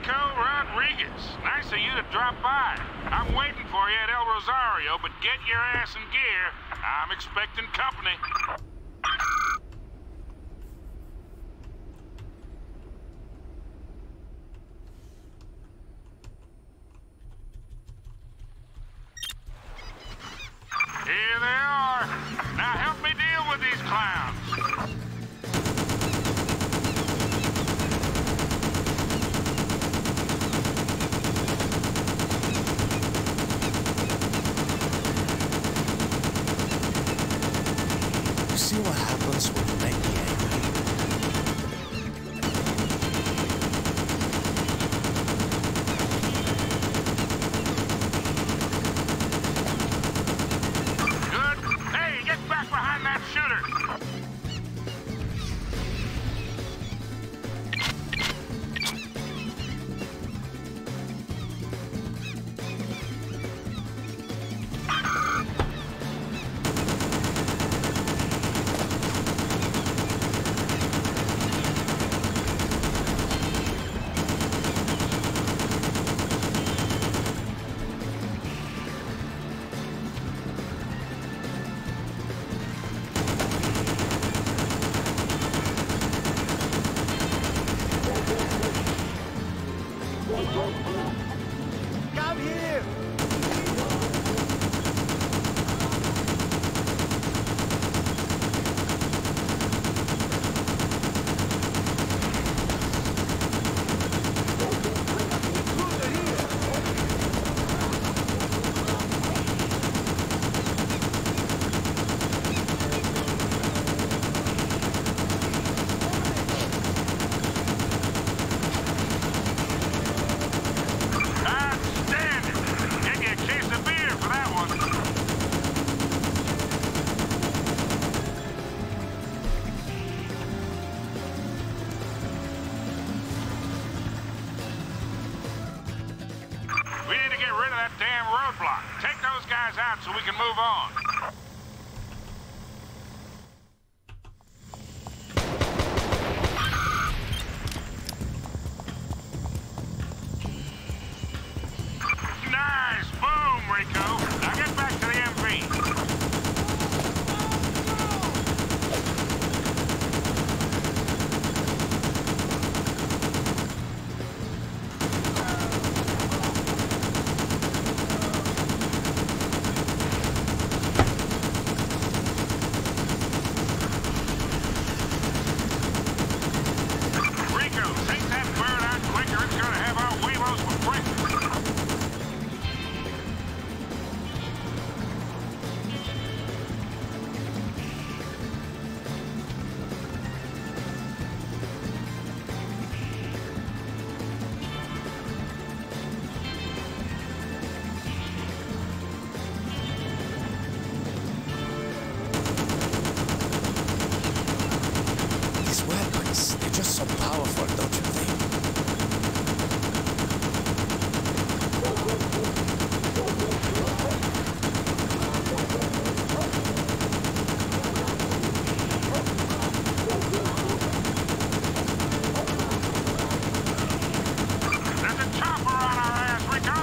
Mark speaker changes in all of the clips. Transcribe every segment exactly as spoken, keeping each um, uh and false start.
Speaker 1: Rico Rodriguez. Nice of you to drop by. I'm waiting for you at El Rosario, but get your ass in gear. I'm expecting company. Here they are. Now help me deal with these clowns.
Speaker 2: See what happens when you make me angry?
Speaker 1: Good. Hey, get back behind that shooter.
Speaker 2: Come here! We need to get rid of that damn roadblock. Take those guys out so we can move on. Nice! Boom, Rico! Now get back to the M V. These weapons, they're just so powerful, don't you think?
Speaker 1: There's a chopper on our ass, Rico!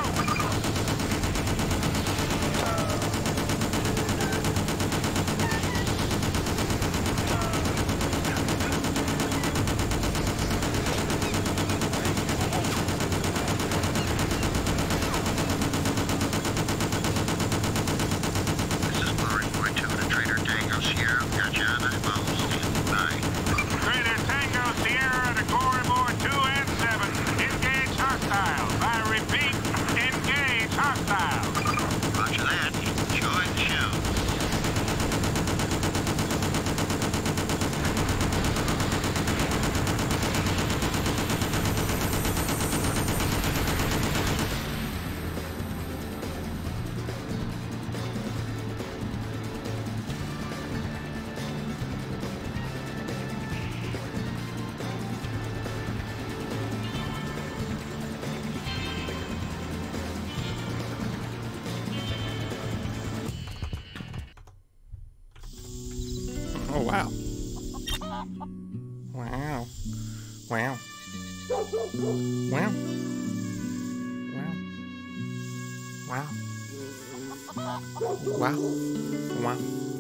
Speaker 1: Trader Tango Sierra to Corridor two and seven. Engage hostiles. I repeat, engage hostiles.
Speaker 3: Roger that. Enjoy the show.
Speaker 4: Oh, wow. Wow. Wow. Wow. Wow. Wow.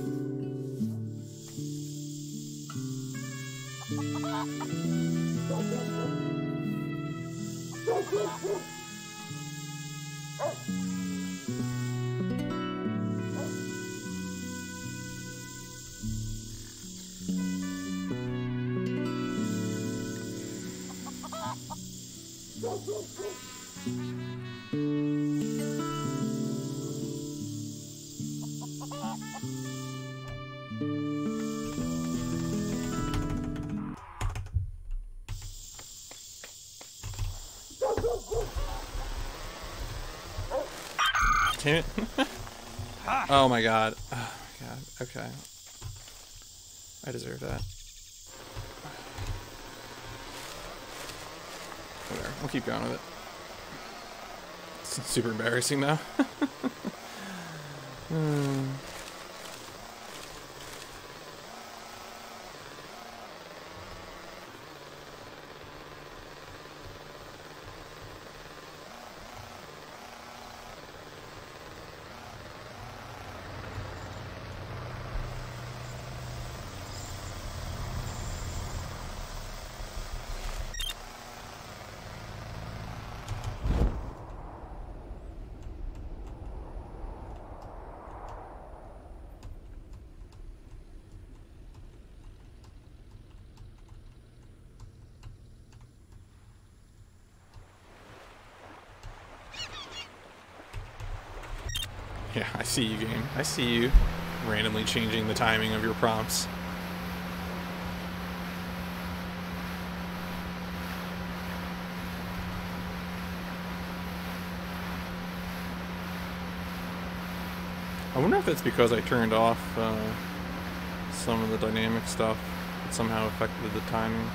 Speaker 4: Damn it. Oh my god. Oh my god. Okay. I deserve that. Whatever. I'll keep going with it. It's super embarrassing though. hmm. Yeah, I see you, game. I see you randomly changing the timing of your prompts. I wonder if it's because I turned off uh, some of the dynamic stuff that somehow affected the timing.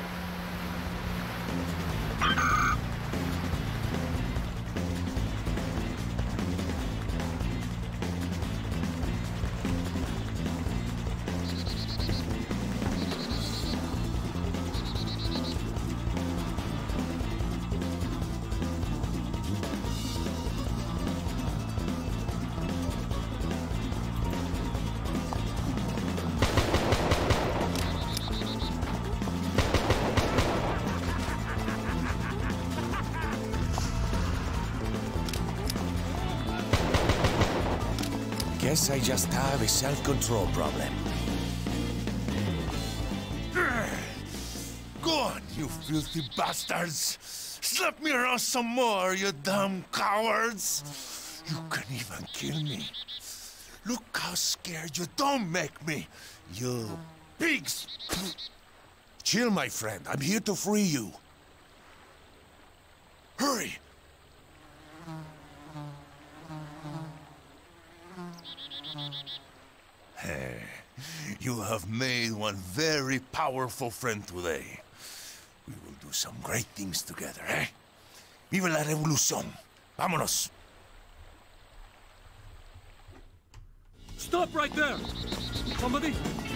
Speaker 2: Guess I just have a self-control problem. Go on, you filthy bastards! Slap me around some more, you dumb cowards! You can even kill me. Look how scared you don't make me, you pigs! Chill, my friend. I'm here to free you. Hurry! Hey, you have made one very powerful friend today. We will do some great things together, eh? Viva la revolución! Vámonos!
Speaker 5: Stop right there! Somebody!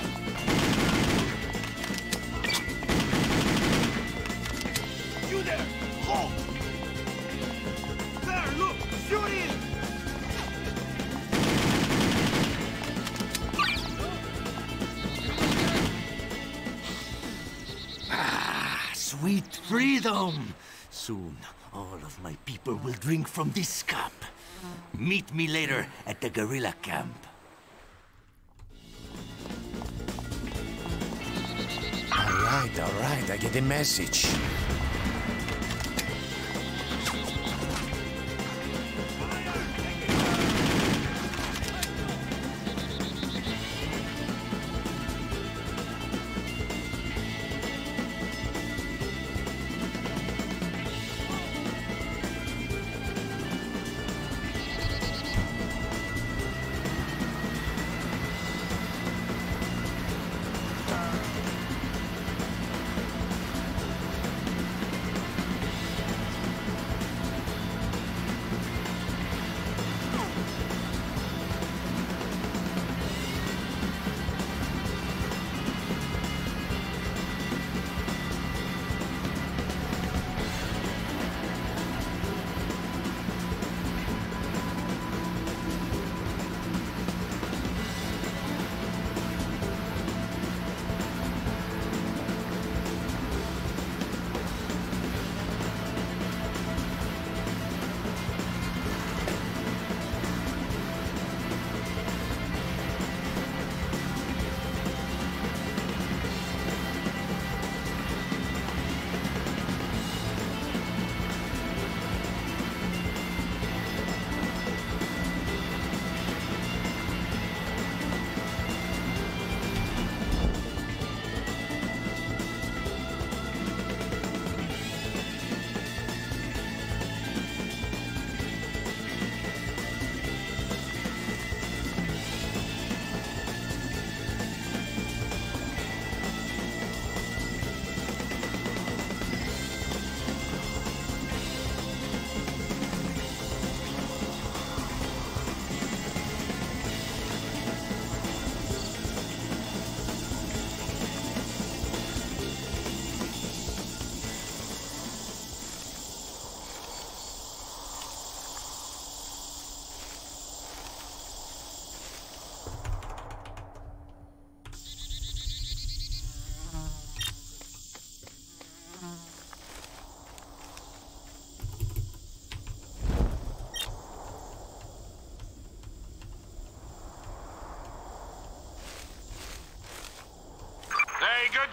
Speaker 5: You there! Halt! There, look! Shoot him!
Speaker 2: Ah, sweet freedom! Soon, all of my people will drink from this cup. Meet me later at the guerrilla camp. All right, all right, I get the message.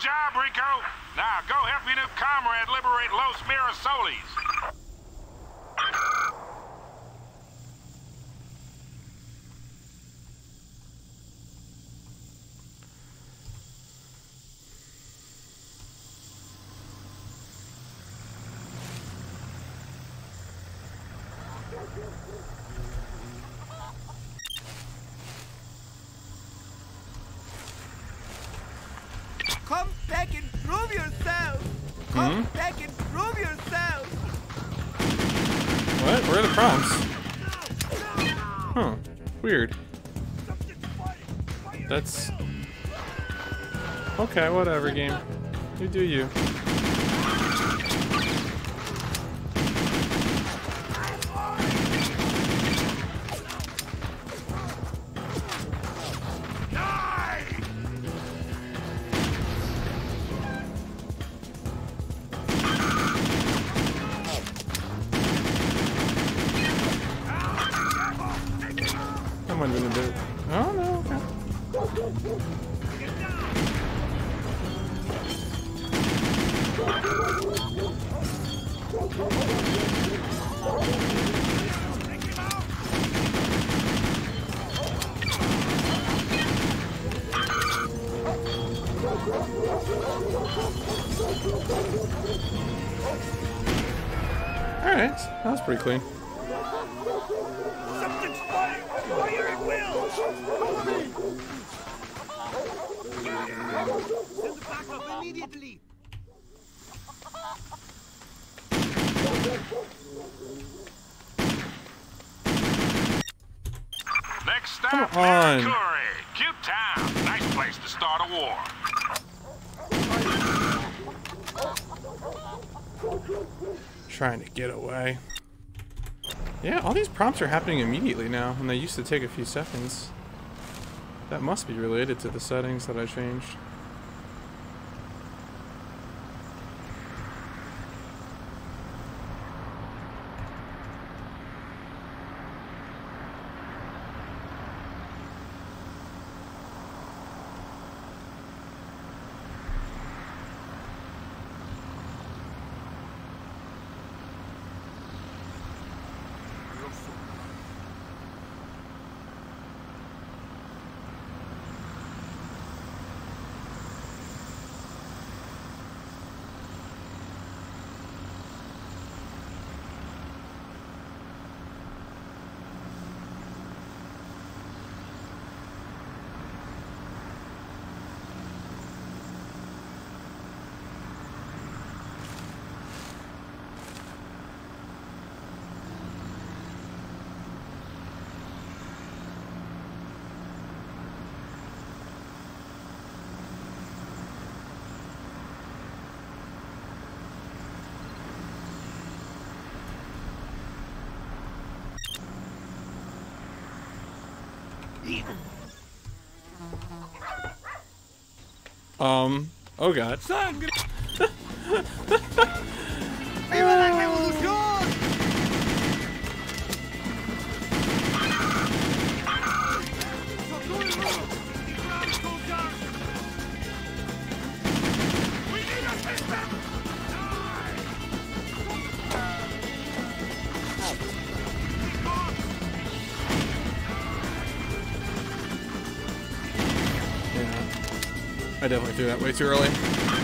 Speaker 1: job, Rico. Now, go help your new comrade liberate Los Mirasoles.
Speaker 6: Come back and prove yourself! Come
Speaker 4: Hmm?
Speaker 6: back and prove yourself!
Speaker 4: What? Where are the prompts? Huh. Weird. That's... Okay, whatever, game. You do you. That might have been a bit... Oh, no, okay. Alright, that was pretty clean.
Speaker 5: Something's firing! Fire at will! Cover me! Send the backup immediately!
Speaker 1: Next stop,
Speaker 4: Come on.
Speaker 1: Mercury. Cute town. Nice place to start a war.
Speaker 4: Trying to get away. Yeah, all these prompts are happening immediately now, and they used to take a few seconds. That must be related to the settings that I changed. Um, oh god.
Speaker 5: Sangre! ¡Viva la revolución! We need assistance!
Speaker 4: I definitely threw that way too early.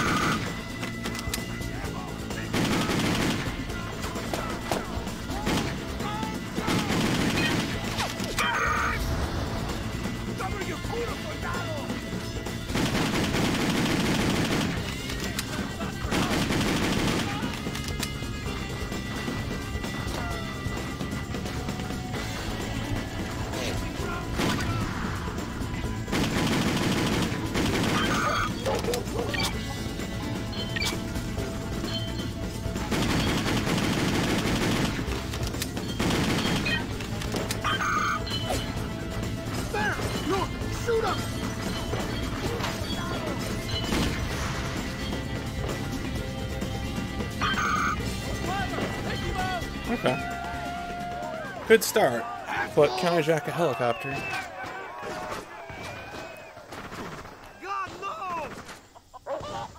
Speaker 4: Okay. Good start, but counterjack a helicopter.
Speaker 5: God, no!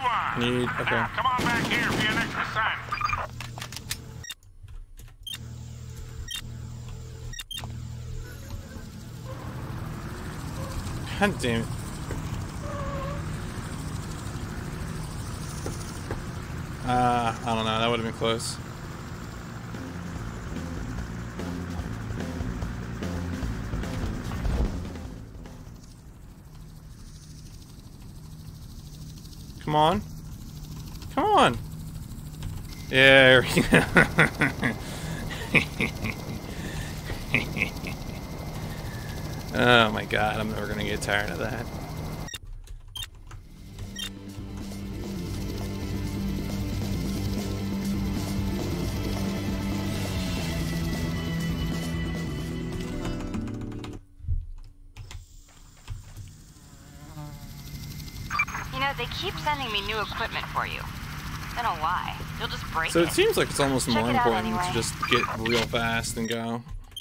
Speaker 1: one.
Speaker 4: Need, okay.
Speaker 1: Now, come on back here for your next assignment.
Speaker 4: God damn it. Uh, I don't know. That would have been close. Come on. Come on. Yeah. Oh my god, I'm never gonna get tired of that.
Speaker 7: You know, they keep sending me new equipment for you. I don't know why. You'll just break
Speaker 4: So
Speaker 7: it.
Speaker 4: it seems like it's almost
Speaker 7: Check
Speaker 4: more
Speaker 7: it out
Speaker 4: important
Speaker 7: anyway.
Speaker 4: to just get real fast and go.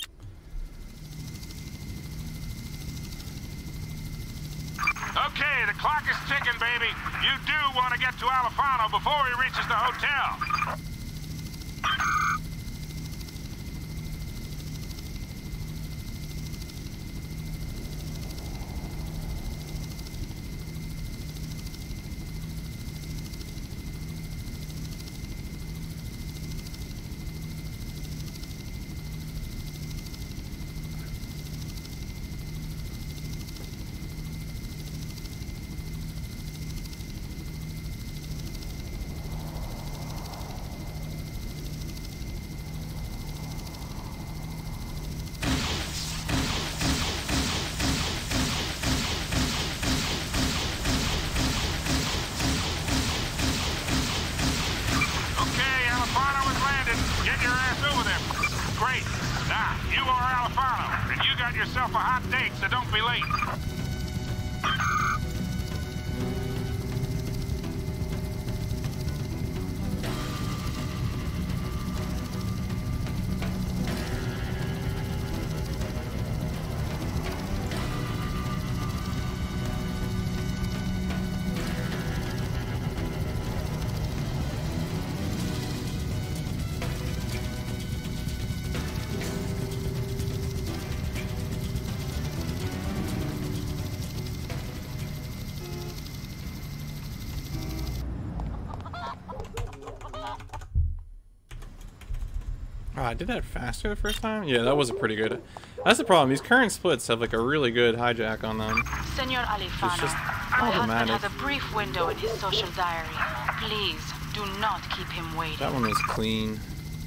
Speaker 1: Okay, the clock is ticking, baby. You do want to get to Alifano before he reaches the hotel. Great. Now, you are Alifano, and you got yourself a hot date, so don't be late.
Speaker 4: Oh, I did that faster the first time? Yeah, that was a pretty good. That's the problem. These current splits have like a really good hijack on them.
Speaker 7: Senor Alifano,
Speaker 4: It's just
Speaker 7: my husband
Speaker 4: automatic.
Speaker 7: has a brief window in his social diary. Please, do not keep him waiting.
Speaker 4: That one was clean.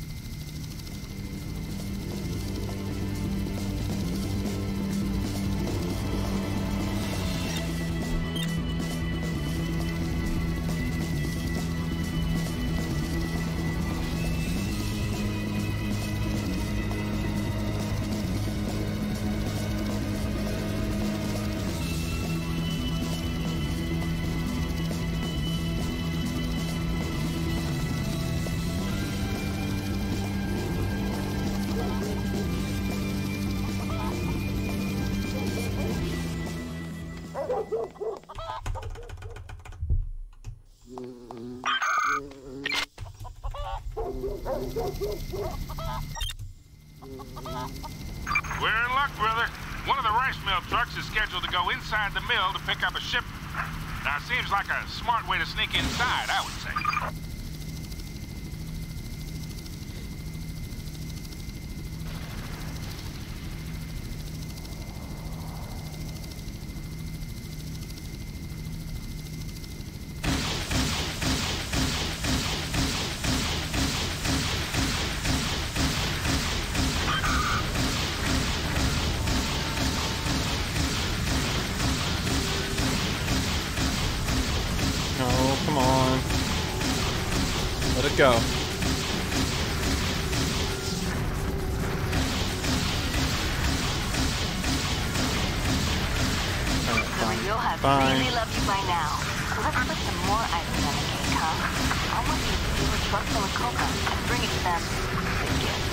Speaker 1: We're in luck, brother. One of the rice mill trucks is scheduled to go inside the mill to pick up a shipment. Now, it seems like a smart way to sneak inside, I would say.
Speaker 4: Oh, come on. Let it go.
Speaker 7: Louis, you'll have
Speaker 4: Fine.
Speaker 7: really loved you by now. Let's put some more items on the cake, huh? I want you to steal a truck full of coca and bring it to them as a gift.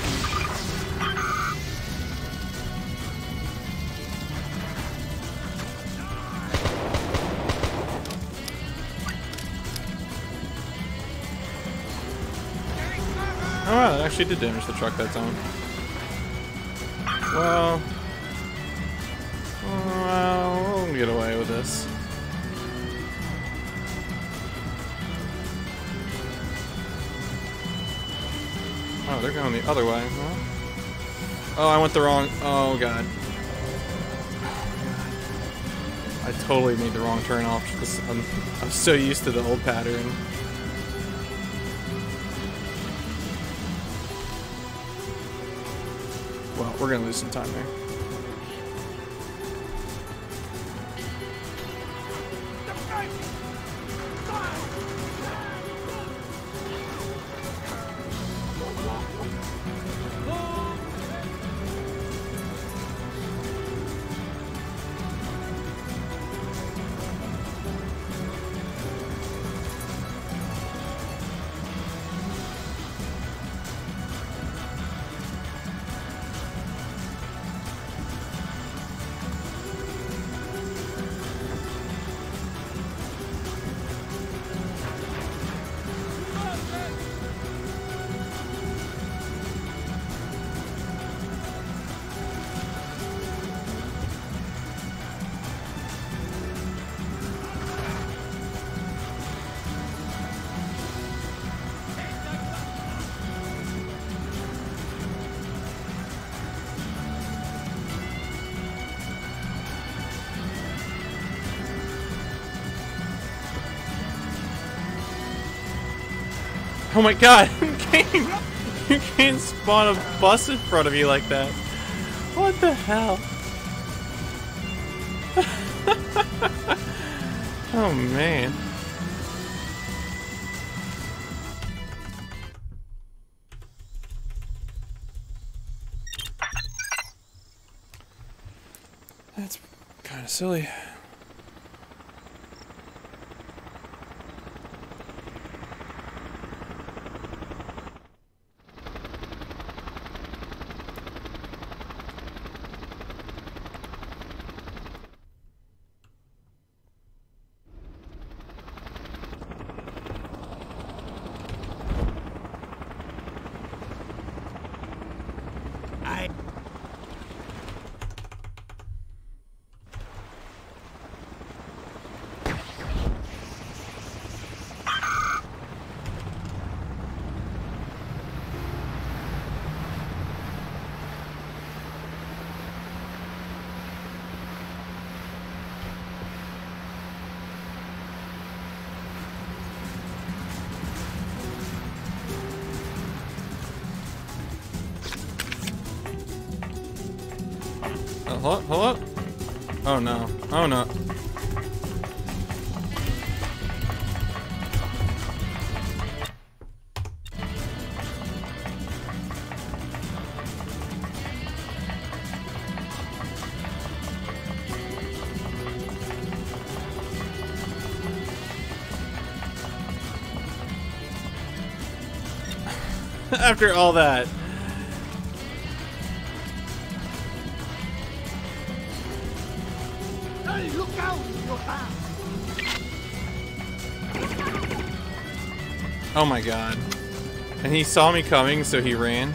Speaker 4: Oh wow, that actually did damage the truck that time. Well, well, we'll get away with this. Oh, they're going the other way. Huh? Oh, I went the wrong. Oh god. I totally made the wrong turn off because I'm, I'm so used to the old pattern. Well, we're gonna lose some time there. Oh my god, you can't, you can't spawn a bus in front of you like that. What the hell? Oh man. That's kind of silly. Oh, hold up, hold up. Oh no. Oh no. After all that.
Speaker 5: Hey, look out! You're back.
Speaker 4: Oh my god. And he saw me coming, so he ran.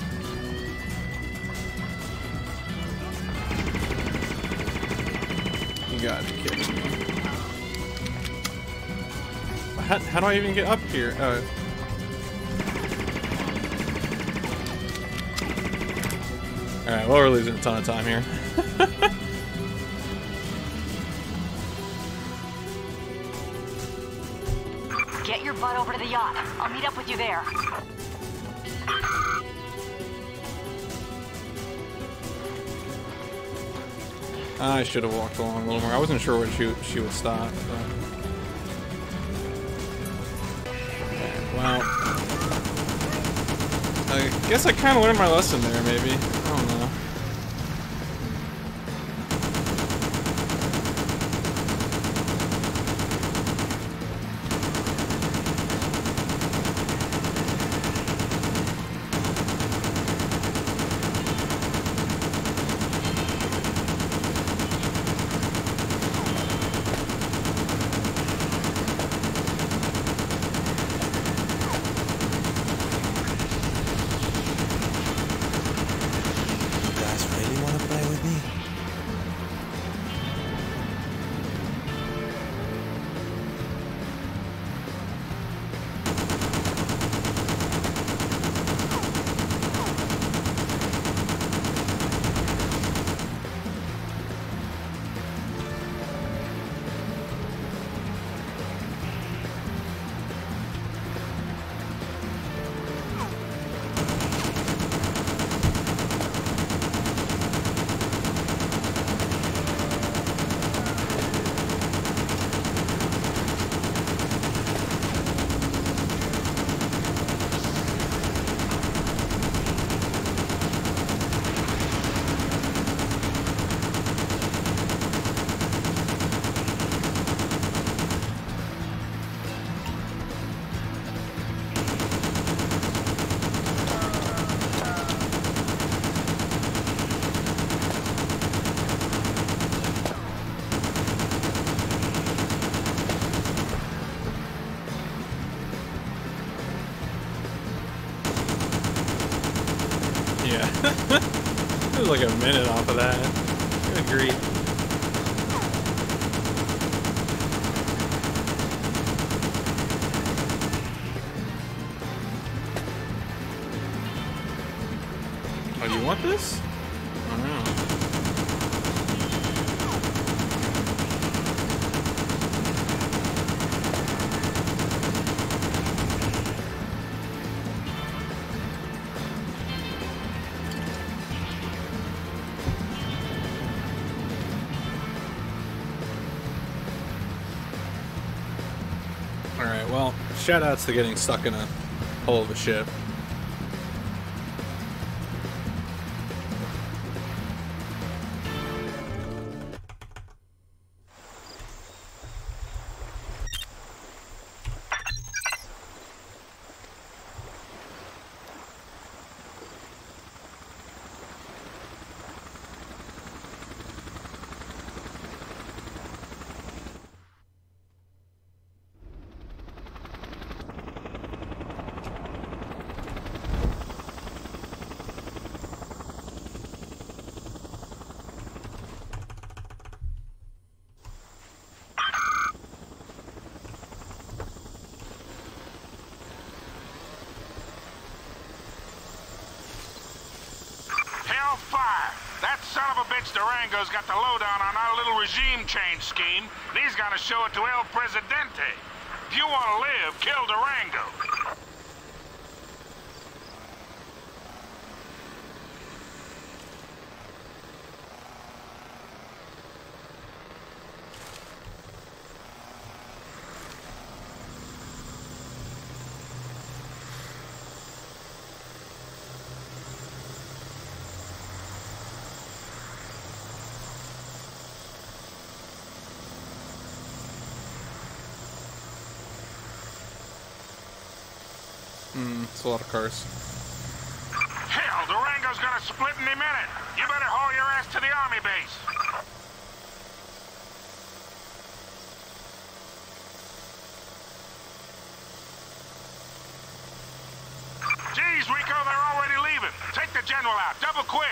Speaker 4: You gotta be kidding me. How, how do I even get up here? Oh. Alright, well, we're losing a ton of time here.
Speaker 7: Get your butt over to the yacht. I'll meet up with you there.
Speaker 4: I should have walked along a little more. I wasn't sure where she, she would stop. But... Well, I guess I kind of learned my lesson there, maybe. I don't know. Yeah. It was like a minute off of that. Good grief. Oh, you want this? I don't know. Alright, well, shoutouts to getting stuck in a hole of a ship.
Speaker 1: Hellfire! That son of a bitch Durango's got the lowdown on our little regime change scheme, and he's gonna show it to El Presidente. If you want to live, kill Durango.
Speaker 4: Hmm, it's a lot of cars.
Speaker 1: Hell, Durango's gonna split any minute. You better haul your ass to the army base. Geez, Rico, they're already leaving. Take the general out, double quick.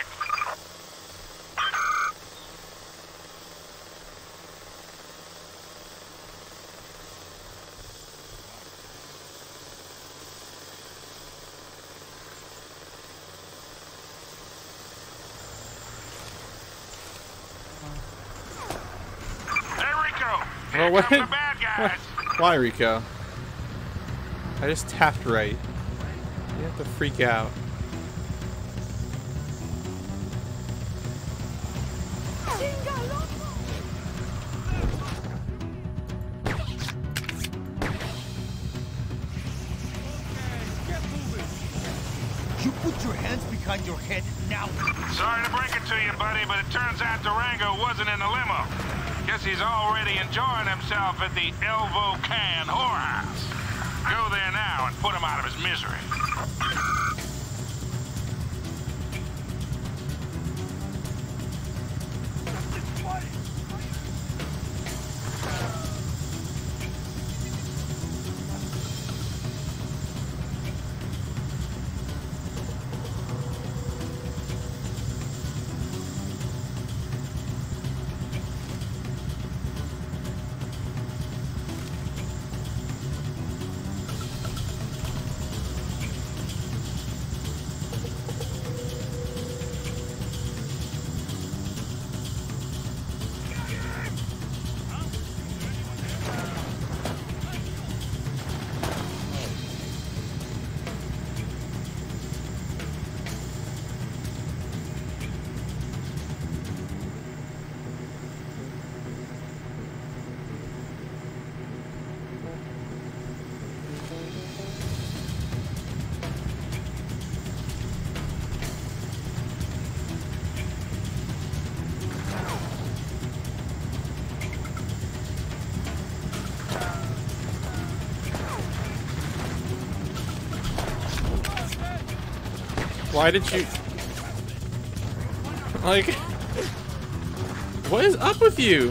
Speaker 4: Well, what? Why, Rico? I just tapped right. You have to freak out.
Speaker 6: You put your hands behind your head now.
Speaker 1: Sorry to break it to you, buddy, but it turns out Durango wasn't in the limo. Guess he's already enjoying himself at the Elvo Can whorehouse. Go there now and put him out of his misery.
Speaker 4: Why did you... Like... What is up with you?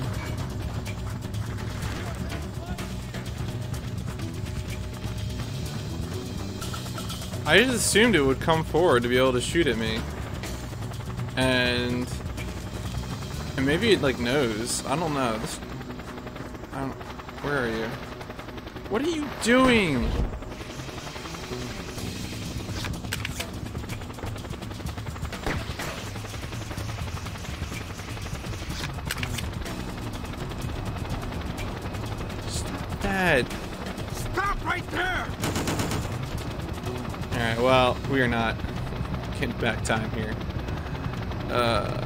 Speaker 4: I just assumed it would come forward to be able to shoot at me. And and maybe it like knows. I don't know. This I don't where are you? What are you doing? Stop that.
Speaker 5: Stop right there!
Speaker 4: Alright, well, we are not getting back time here. Uh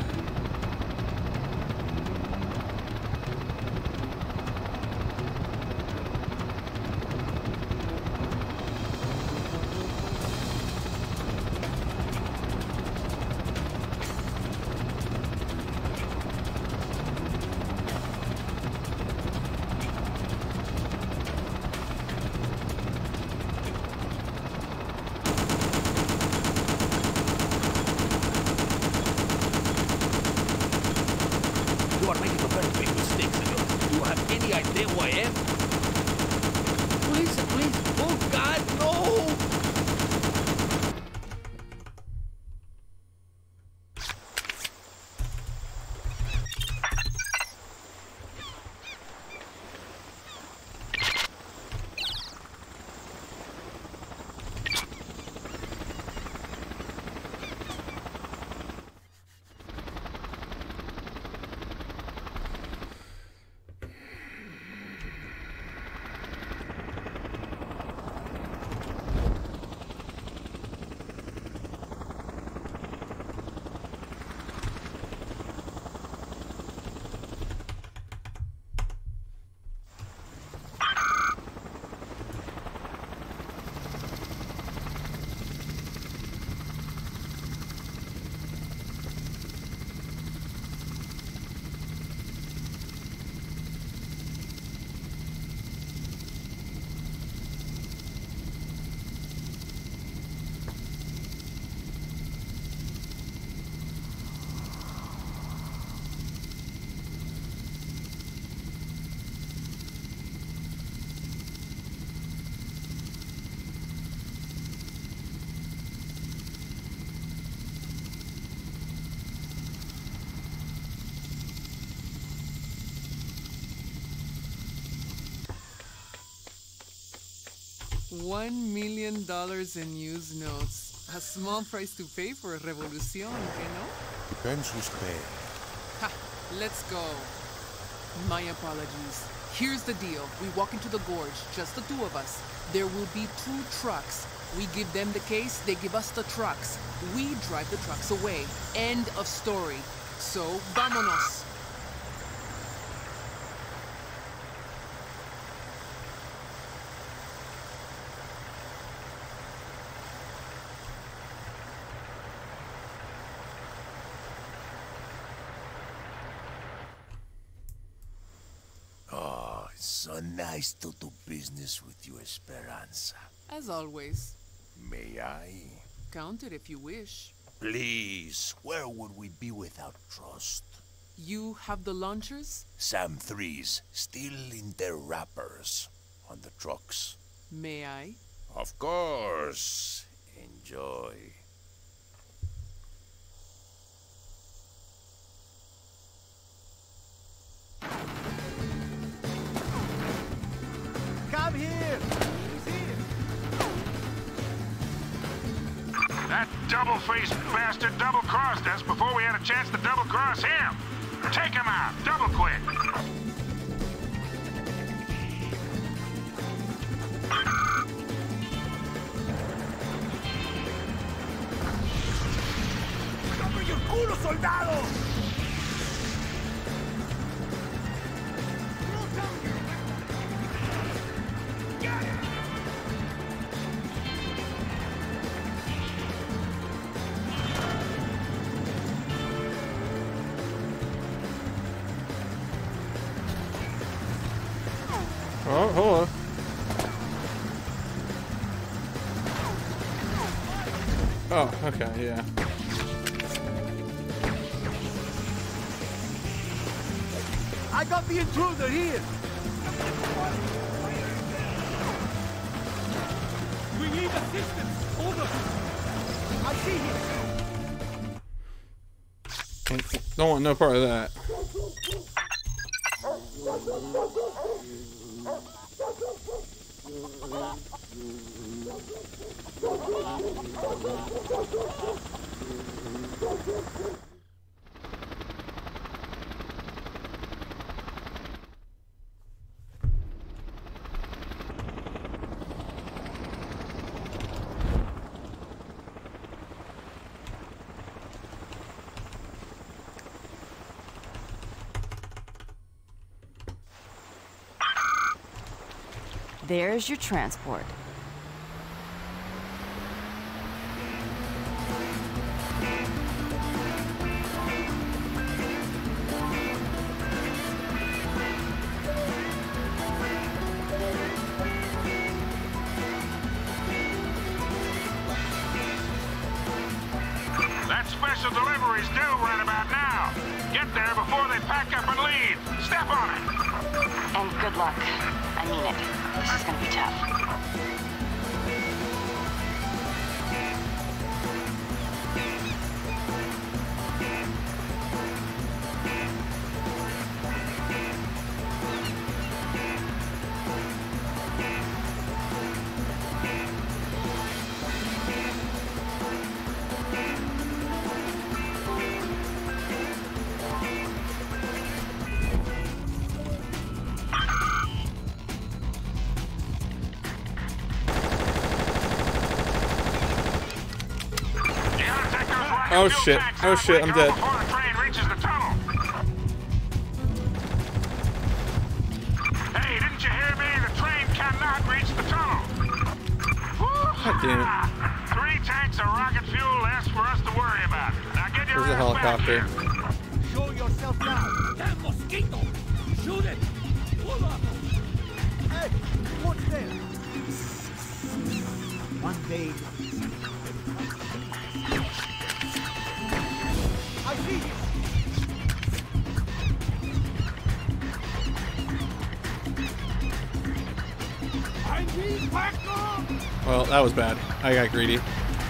Speaker 5: You are making a very big mistake, senor. Do you have any idea who I am? Please, please, oh God, no!
Speaker 8: One million dollars in used notes. A small price to pay for a revolution, you know?
Speaker 2: Depends who's paying.
Speaker 8: Ha! Let's go. My apologies. Here's the deal. We walk into the gorge, just the two of us. There will be two trucks. We give them the case, they give us the trucks. We drive the trucks away. End of story. So, vámonos.
Speaker 2: So nice to do business with you, Esperanza.
Speaker 8: As always.
Speaker 2: May I?
Speaker 8: Count it if you wish.
Speaker 2: Please, where would we be without trust?
Speaker 8: You have the launchers?
Speaker 2: Sam threes, still in their wrappers. On the trucks.
Speaker 8: May I?
Speaker 2: Of course. Enjoy.
Speaker 6: Come here! He's here!
Speaker 1: That double-faced bastard double-crossed us before we had a chance to double-cross him. Take him out, double quick.
Speaker 5: ¡Abre el culo, soldado!
Speaker 4: Oh, hold on. Oh, okay, yeah.
Speaker 6: I got the intruder here!
Speaker 5: We need assistance! Over!
Speaker 6: I see him!
Speaker 4: Don't want no part of that.
Speaker 9: There's your transport.
Speaker 1: That special delivery's due right about now. Get there before they pack up and leave. Step on it.
Speaker 7: And good luck. I mean it. This is gonna be tough.
Speaker 4: Oh shit, oh shit, I'm dead.
Speaker 1: Before the train reaches the tunnel. Hey, didn't you hear me? The train cannot reach the tunnel.
Speaker 4: God damn it.
Speaker 1: Three tanks of rocket fuel less for us to worry about. Now get your
Speaker 4: There's a
Speaker 1: ass back
Speaker 4: helicopter.
Speaker 1: here.
Speaker 6: Show yourself now.
Speaker 5: Damn mosquito! Shoot it! Pull up!
Speaker 6: Hey, what's there? One day. I see you. I need backup.
Speaker 4: Well, that was bad. I got greedy.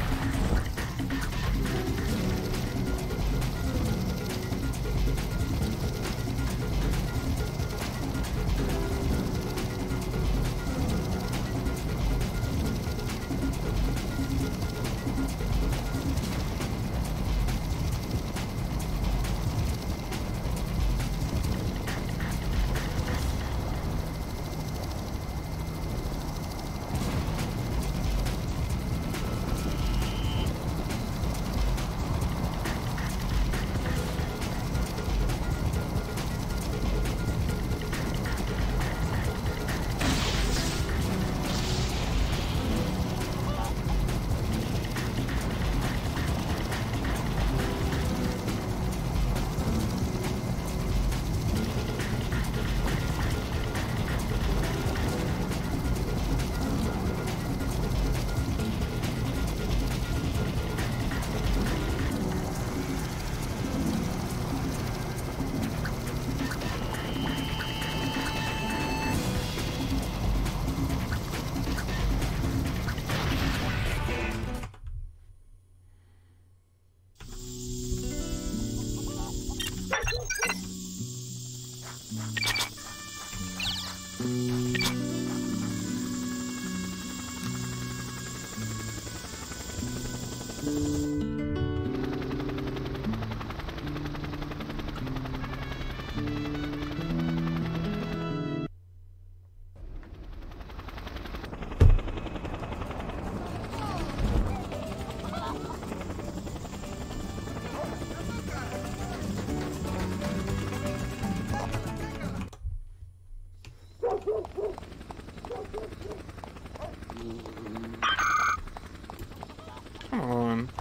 Speaker 4: Come on.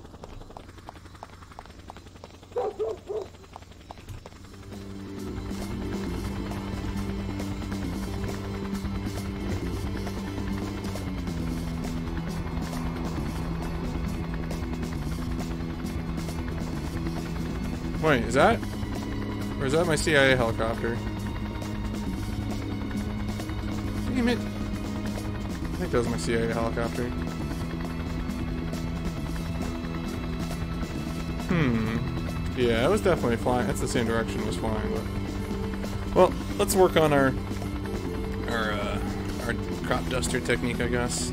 Speaker 4: Wait, is that? Or is that my C I A helicopter? Damn it. I think that was my C I A helicopter. Hmm. Yeah, it was definitely flying. That's the same direction it was flying. But well, let's work on our our uh, our crop duster technique, I guess.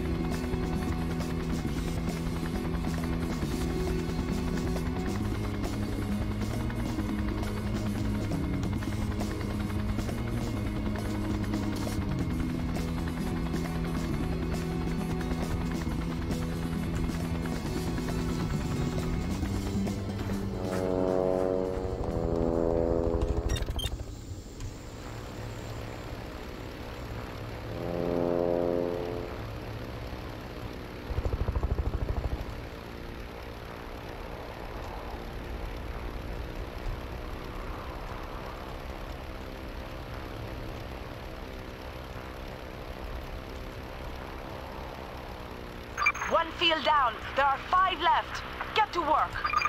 Speaker 7: One field down. There are five left. Get to work.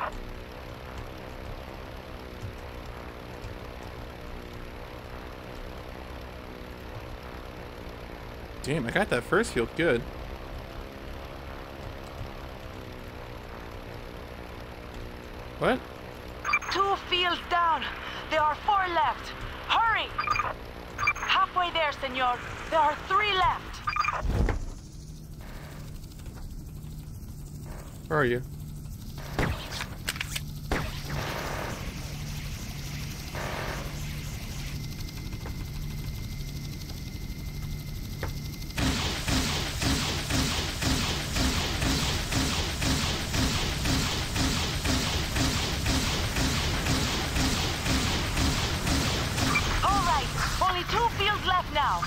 Speaker 4: Damn, I got that first field good. What?
Speaker 7: Two fields down. There are four left. Hurry! Halfway there, senor. There are three left.
Speaker 4: Where are you?
Speaker 7: All right. Only two fields left now.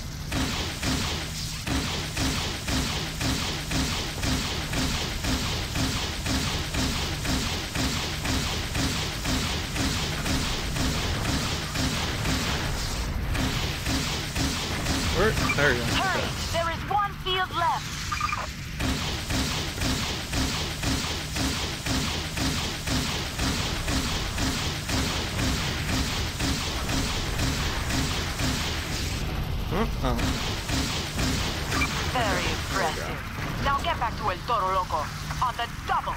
Speaker 4: Where? There you go.
Speaker 7: Hurry! There is one field left.
Speaker 4: Huh? Oh.
Speaker 7: Very impressive. Now get back to El Toro Loco. On the double.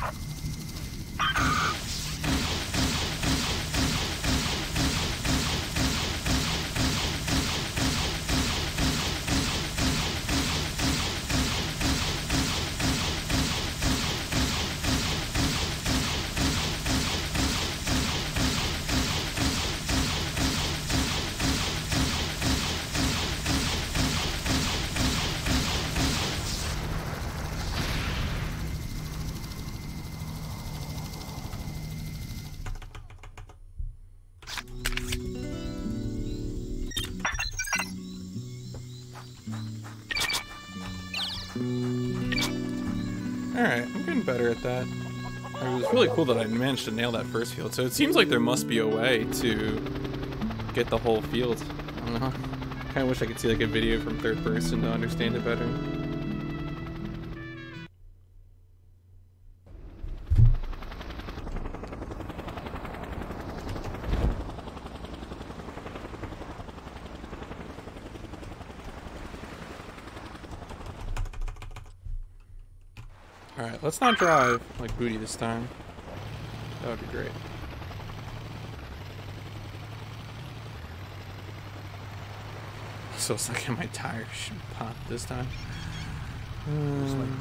Speaker 4: Alright, I'm getting better at that. It was really cool that I managed to nail that first field, so it seems like there must be a way to get the whole field. I don't know. I kinda wish I could see like a video from third person to understand it better. Alright, let's not drive like booty this time. That would be great. So it's like my tires should pop this time. Um,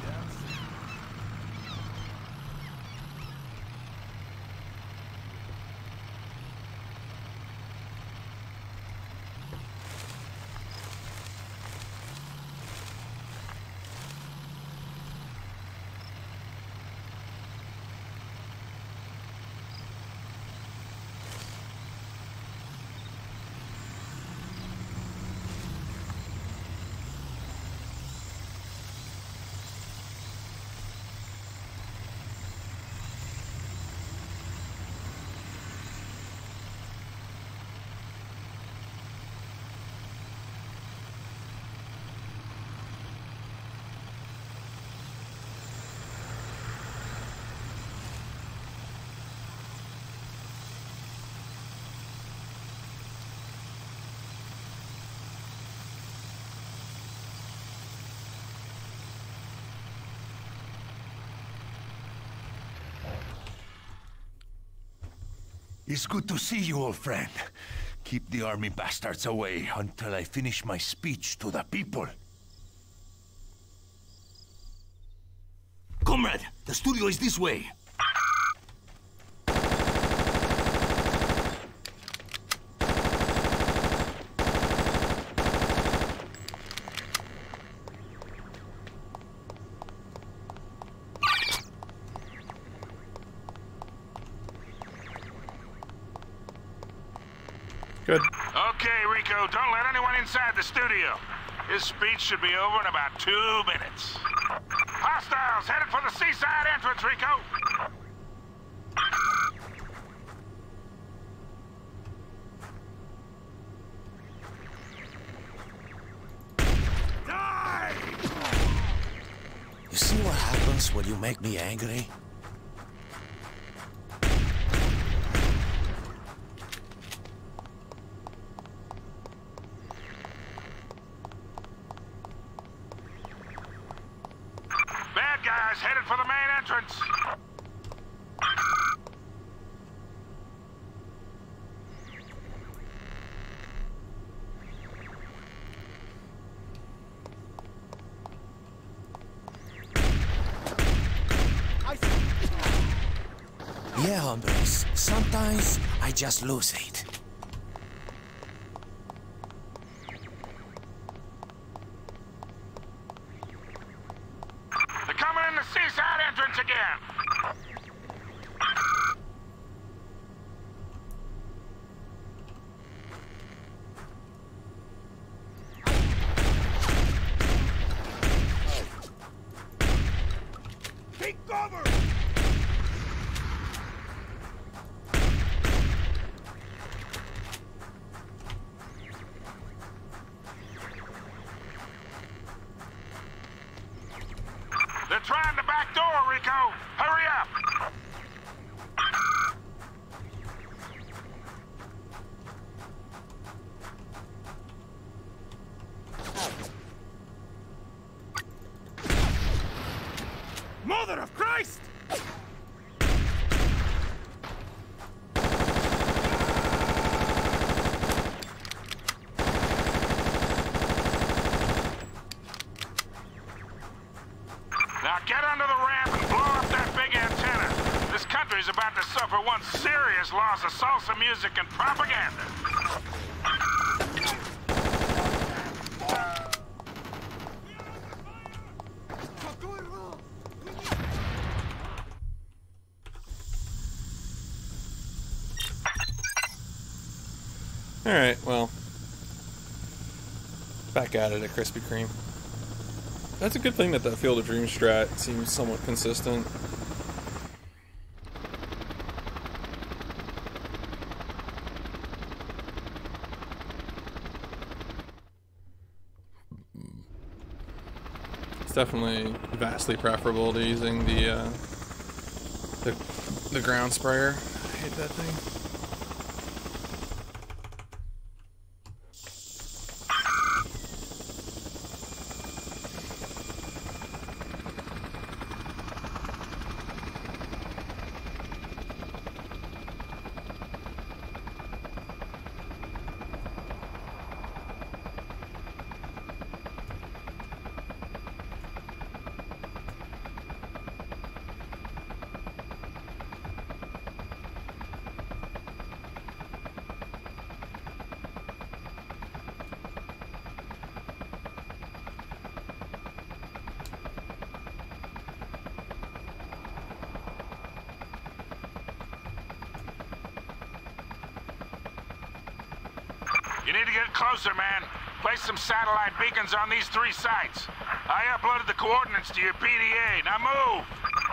Speaker 2: It's good to see you, old friend. Keep the army bastards away until I finish my speech to the people.
Speaker 5: Comrade, the studio is this way.
Speaker 4: Good.
Speaker 1: Okay, Rico, don't let anyone inside the studio. His speech should be over in about two minutes. Hostiles headed for the seaside entrance, Rico. Die!
Speaker 5: You see what happens when you make me angry?
Speaker 1: Bad guys headed for the main entrance.
Speaker 5: Yeah, hombres. Sometimes I just lose it.
Speaker 1: They're coming in the seaside entrance again.
Speaker 2: Take cover!
Speaker 1: They're trying the back door, Rico. Hurry up.
Speaker 2: Mother of Christ!
Speaker 1: Now get under the ramp and blow up that big antenna. This country's about to suffer one serious loss of salsa music and propaganda.
Speaker 4: Alright, well. Back at it at Krispy Kreme. That's a good thing that that Field of Dreams strat seems somewhat consistent. It's definitely vastly preferable to using the, uh, the, the ground sprayer. I hate that thing.
Speaker 1: You need to get closer, man. Place some satellite beacons on these three sites. I uploaded the coordinates to your P D A. Now move!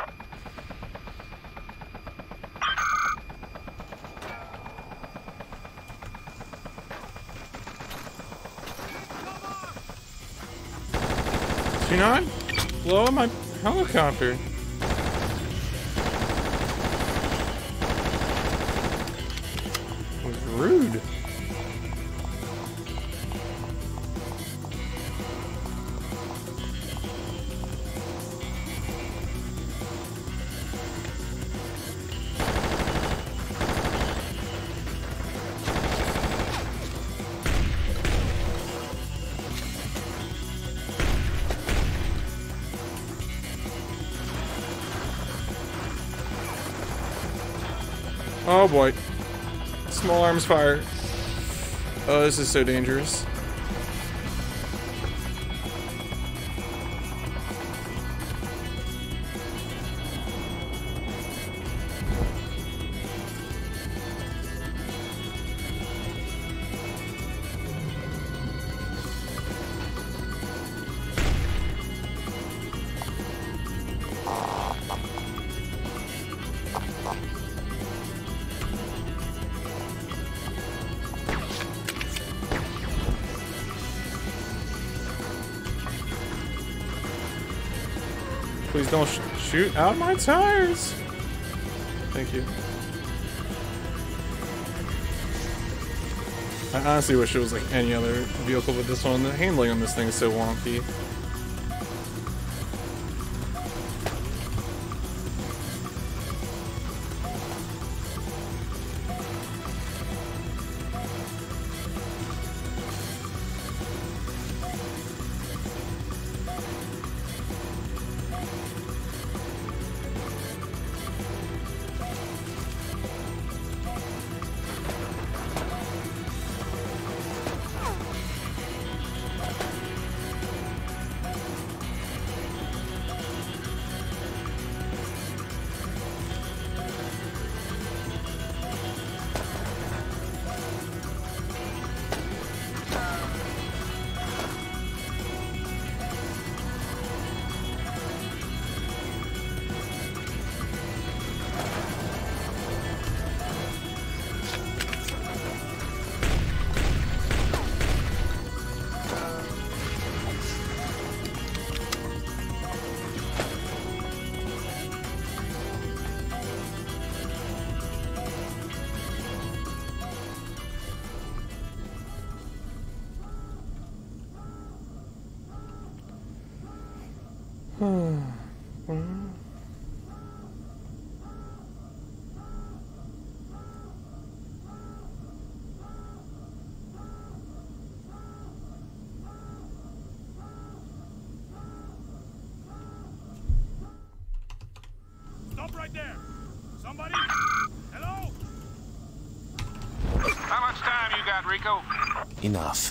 Speaker 4: Is she not? Blow up my helicopter. That was rude. Oh boy. Small arms fire. Oh, this is so dangerous. Please don't sh shoot out my tires. Thank you. I honestly wish it was like any other vehicle, but this one, the handling on this thing is so wonky.
Speaker 1: Stop right there! Somebody? Hello? How much time you got, Rico?
Speaker 2: Enough.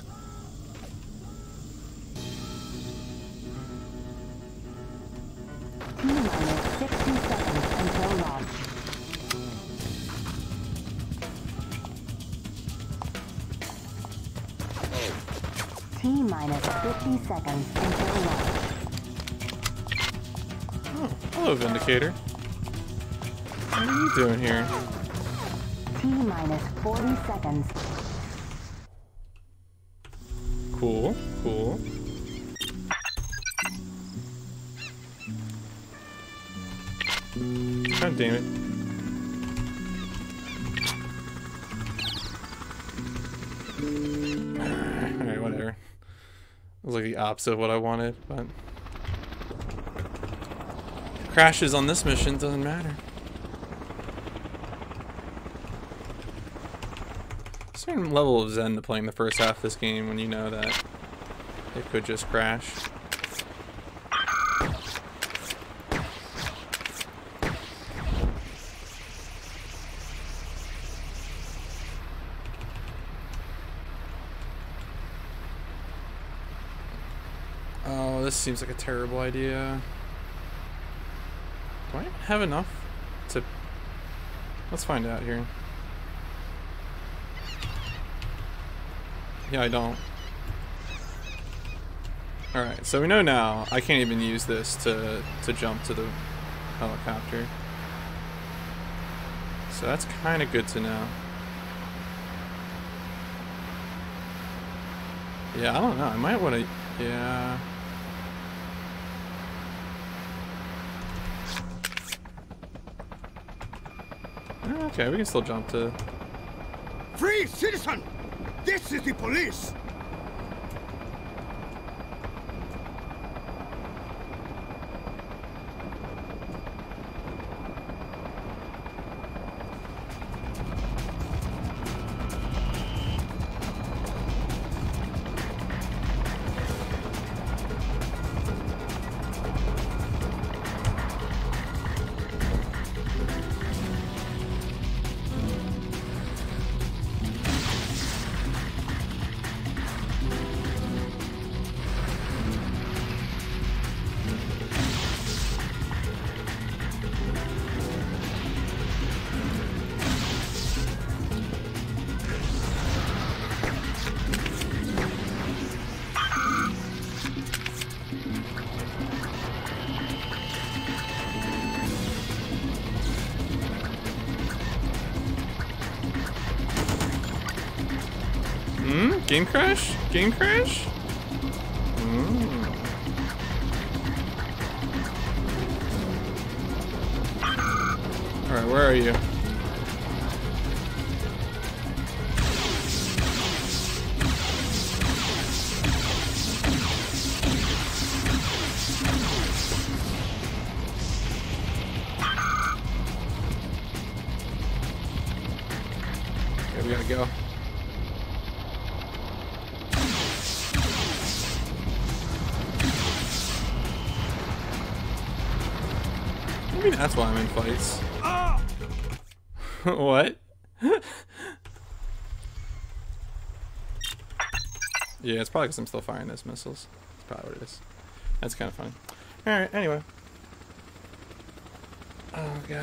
Speaker 7: T-minus sixty seconds until launch. T-minus fifty seconds until launch.
Speaker 4: Oh, hello, Vindicator. What are you doing here?
Speaker 7: T-minus forty seconds.
Speaker 4: Cool, cool. God damn it. Alright, whatever. It was like the opposite of what I wanted, but crashes on this mission doesn't matter. Certain level of zen to playing the first half of this game when you know that it could just crash. Oh, this seems like a terrible idea. Do I have enough to... Let's find out here. Yeah, I don't. Alright, so we know now I can't even use this to, to jump to the helicopter. So that's kind of good to know. Yeah, I don't know. I might want to... Yeah... Okay, we can still jump to...
Speaker 6: Freeze, citizen! This is the police!
Speaker 4: Game crash? Game crash? Mm. Alright, where are you? Okay, we gotta go. Maybe that's why I'm in fights. What? Yeah, it's probably because I'm still firing those missiles. That's probably what it is. That's kind of funny. Alright, anyway. Oh, God.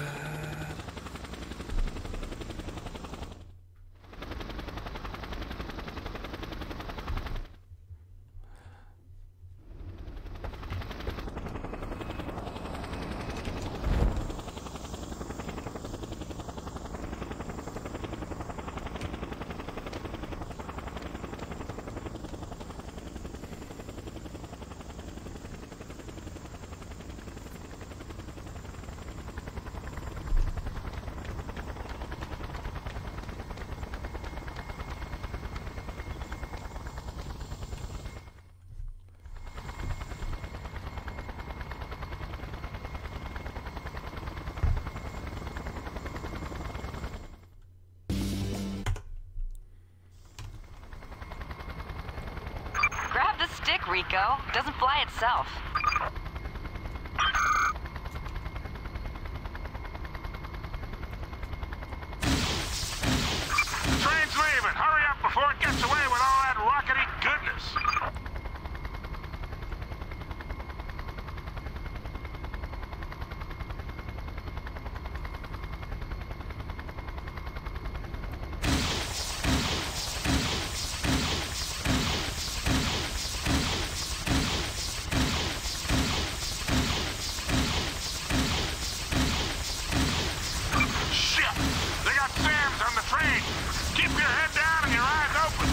Speaker 7: Grab the stick, Rico. Doesn't fly itself.
Speaker 1: The train's leaving. Hurry up before it gets away with all that rockety goodness. Keep your head down and your eyes open.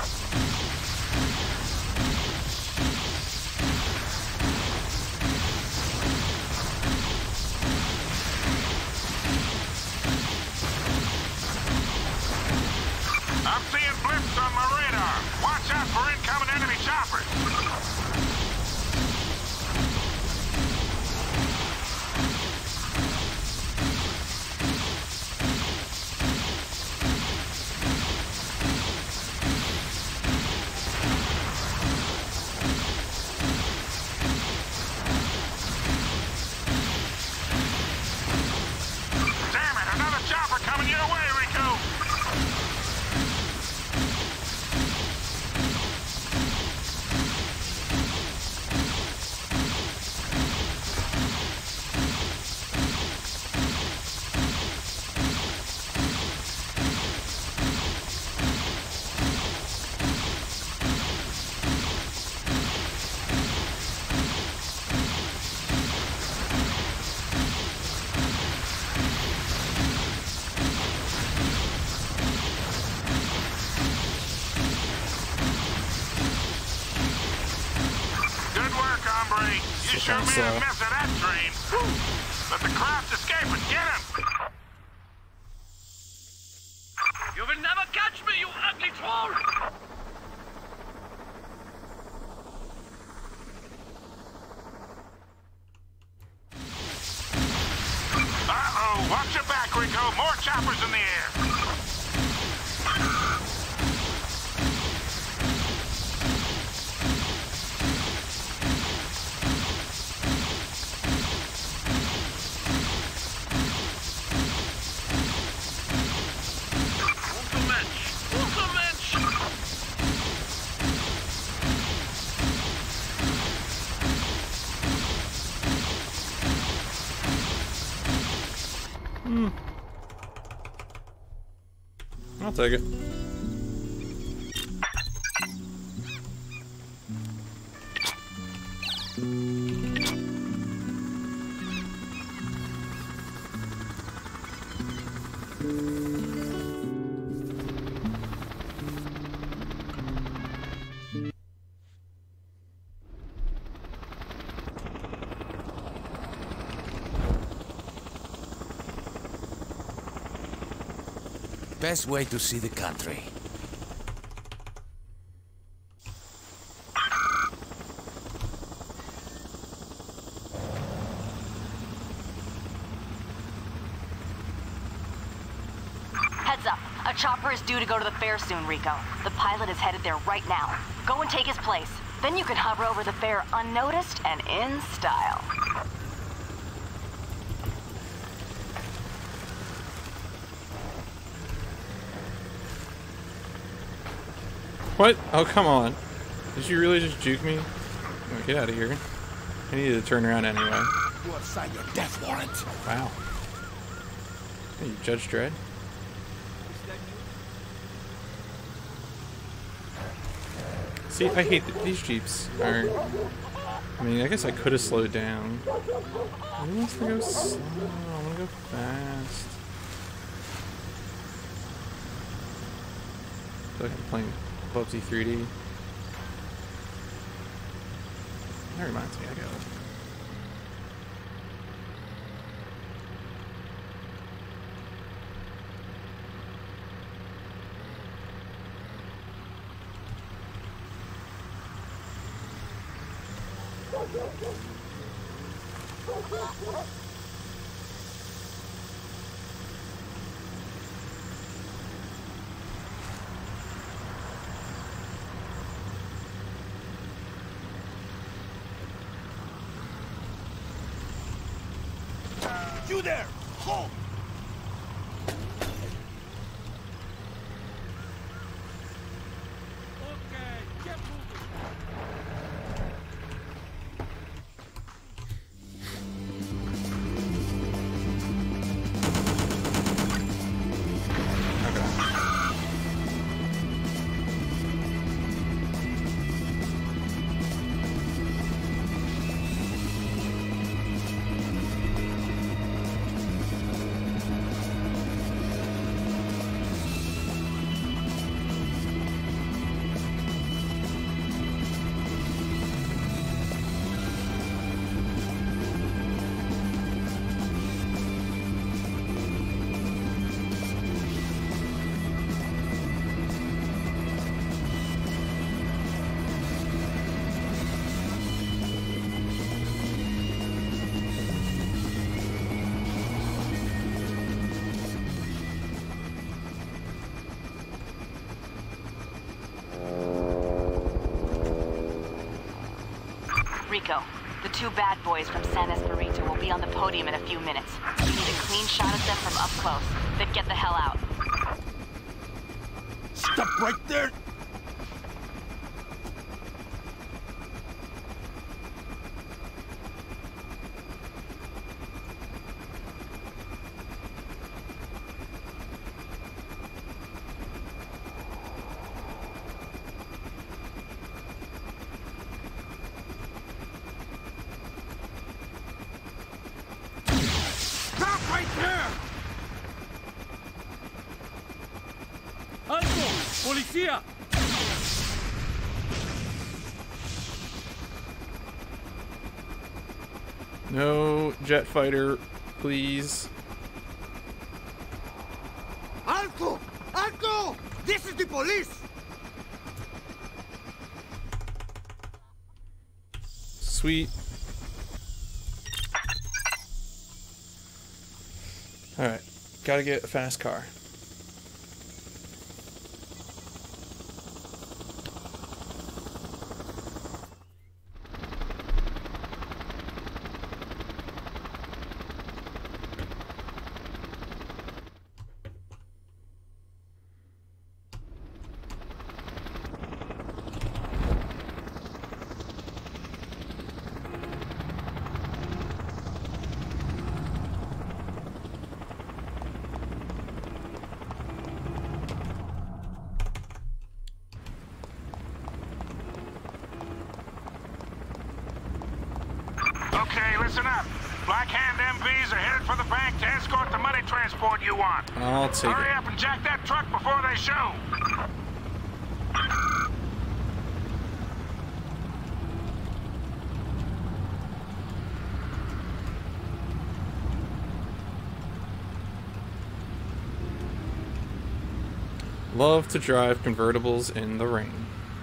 Speaker 1: I'm seeing blips on my radar. Watch out for incoming enemy choppers. Coming your way, Rico! You sure made a mess of that train. But the craft's escaping. Get him! You will never catch me, you ugly troll! Uh-oh, watch your back, Rico. More choppers in the air.
Speaker 4: Hmm. I'll take it.
Speaker 5: best way to see the country.
Speaker 7: Heads up. A chopper is due to go to the fair soon, Rico. The pilot is headed there right now. Go and take his place. Then you can hover over the fair unnoticed and in style.
Speaker 4: What? Oh, come on. Did you really just juke me? Oh, get out of here. I needed to turn around anyway.
Speaker 2: You have signed your death warrant.
Speaker 4: Wow. Hey, you Judge Dredd? See, I hate that these Jeeps are... I mean, I guess I could have slowed down. Who wants to go slow? I want to go fast. I feel like I'm playing Bubsy three D. That reminds me, I got it.
Speaker 2: You there! Halt!
Speaker 7: Rico, the two bad boys from San Esperito will be on the podium in a few minutes. You need a clean shot of them from up close. Then get the hell out.
Speaker 2: Stop right there!
Speaker 5: Policía!
Speaker 4: No jet fighter, please.
Speaker 6: Alto! Alto! This is the police!
Speaker 4: Sweet. Alright, gotta get a fast car.
Speaker 1: Okay, listen up. Black Hand M Vs are headed for the bank to escort the money transport you want.
Speaker 4: I'll take
Speaker 1: Hurry
Speaker 4: it.
Speaker 1: up and jack that truck before they show.
Speaker 4: Love to drive convertibles in the rain.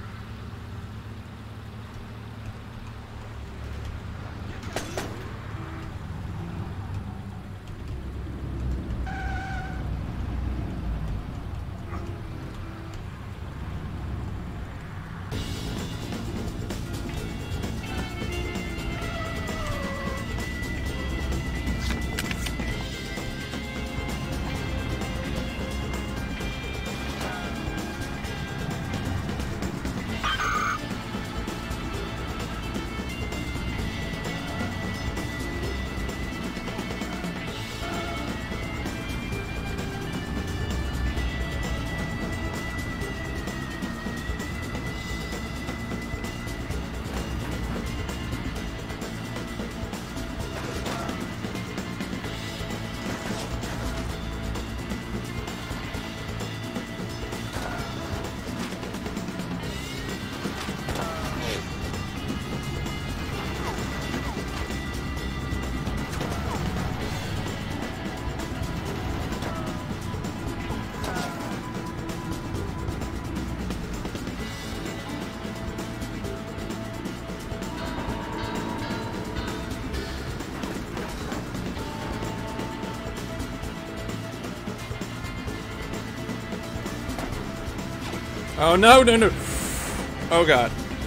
Speaker 4: Oh no, no, no. Oh god.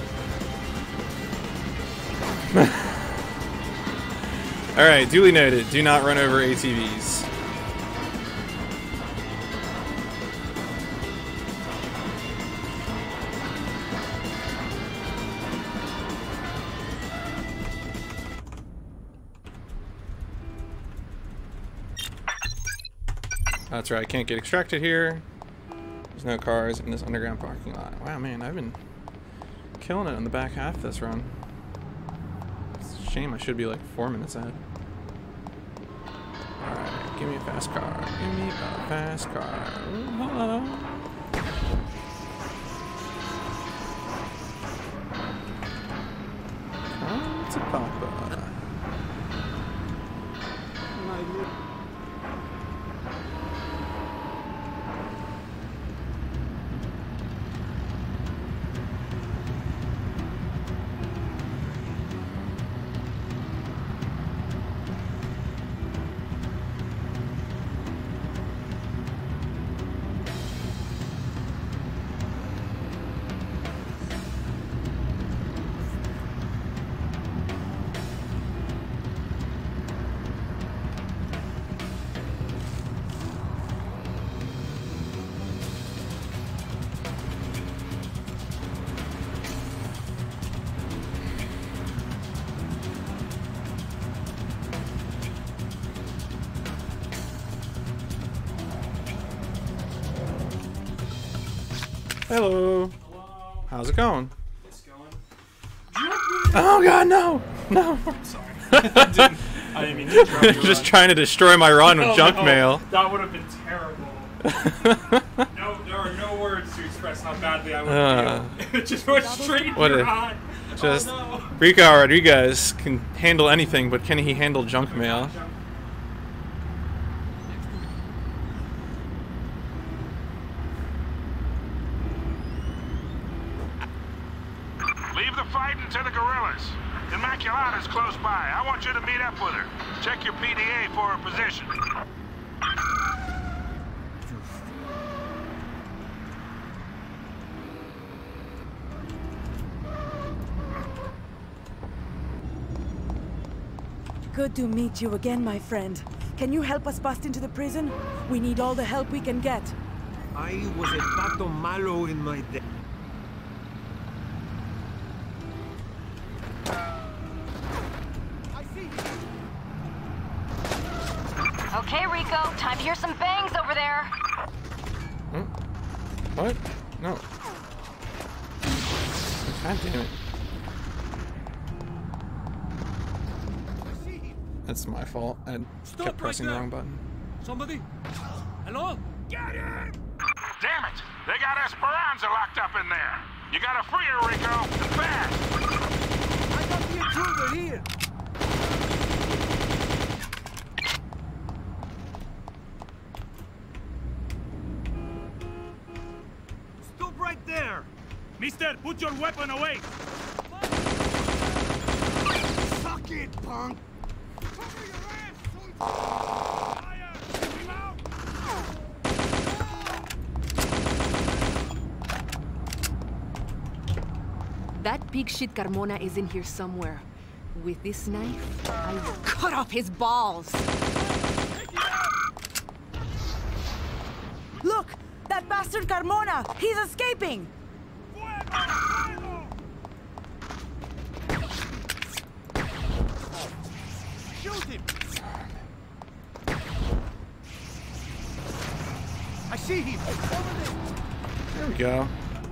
Speaker 4: Alright, duly noted. Do not run over A T Vs. That's right, I can't get extracted here. There's no cars in this underground parking lot. Wow, man, I've been killing it on the back half of this run. It's a shame I should be like four minutes ahead. Alright, give me a fast car. Give me a fast car. Ooh, hello. Come to Papa. Hello.
Speaker 10: Hello.
Speaker 4: How's it going?
Speaker 10: It's going.
Speaker 4: Oh god, no! No!
Speaker 10: Sorry. I didn't, I didn't mean to interrupt your
Speaker 4: Just
Speaker 10: run.
Speaker 4: trying to destroy my run with
Speaker 10: No,
Speaker 4: junk
Speaker 10: no,
Speaker 4: mail.
Speaker 10: That would have been terrible. No, there are no words to express how badly I would
Speaker 4: Uh,
Speaker 10: feel. It just went straight in
Speaker 4: what
Speaker 10: your
Speaker 4: a-
Speaker 10: eye.
Speaker 4: Just
Speaker 10: Oh, no.
Speaker 4: Rico Rodriguez can handle anything, but can he handle junk mail?
Speaker 1: Leave the fighting to the guerrillas. Immaculata's close by. I want you to meet up with her. Check your P D A for her position.
Speaker 6: Good to meet you again, my friend. Can you help us bust into the prison? We need all the help we can get.
Speaker 11: I was a pato malo in my day.
Speaker 7: Okay, Rico, time to hear some bangs over there.
Speaker 4: Hmm? What? No. God damn it. That's my fault. I
Speaker 5: Stop
Speaker 4: kept pressing
Speaker 5: right
Speaker 4: the
Speaker 5: there.
Speaker 4: wrong button.
Speaker 5: Somebody? Hello?
Speaker 1: Get him! Damn it! They got Esperanza locked up in there. You gotta free her, Rico, and fast.
Speaker 6: I got the intruder here.
Speaker 12: Mister, put your weapon away!
Speaker 2: Suck it, punk!
Speaker 8: That pig shit Carmona is in here somewhere. With this knife, I will cut off his balls!
Speaker 6: Look! That bastard Carmona! He's escaping!
Speaker 12: Shoot him! I see him! Over there!
Speaker 4: There we go.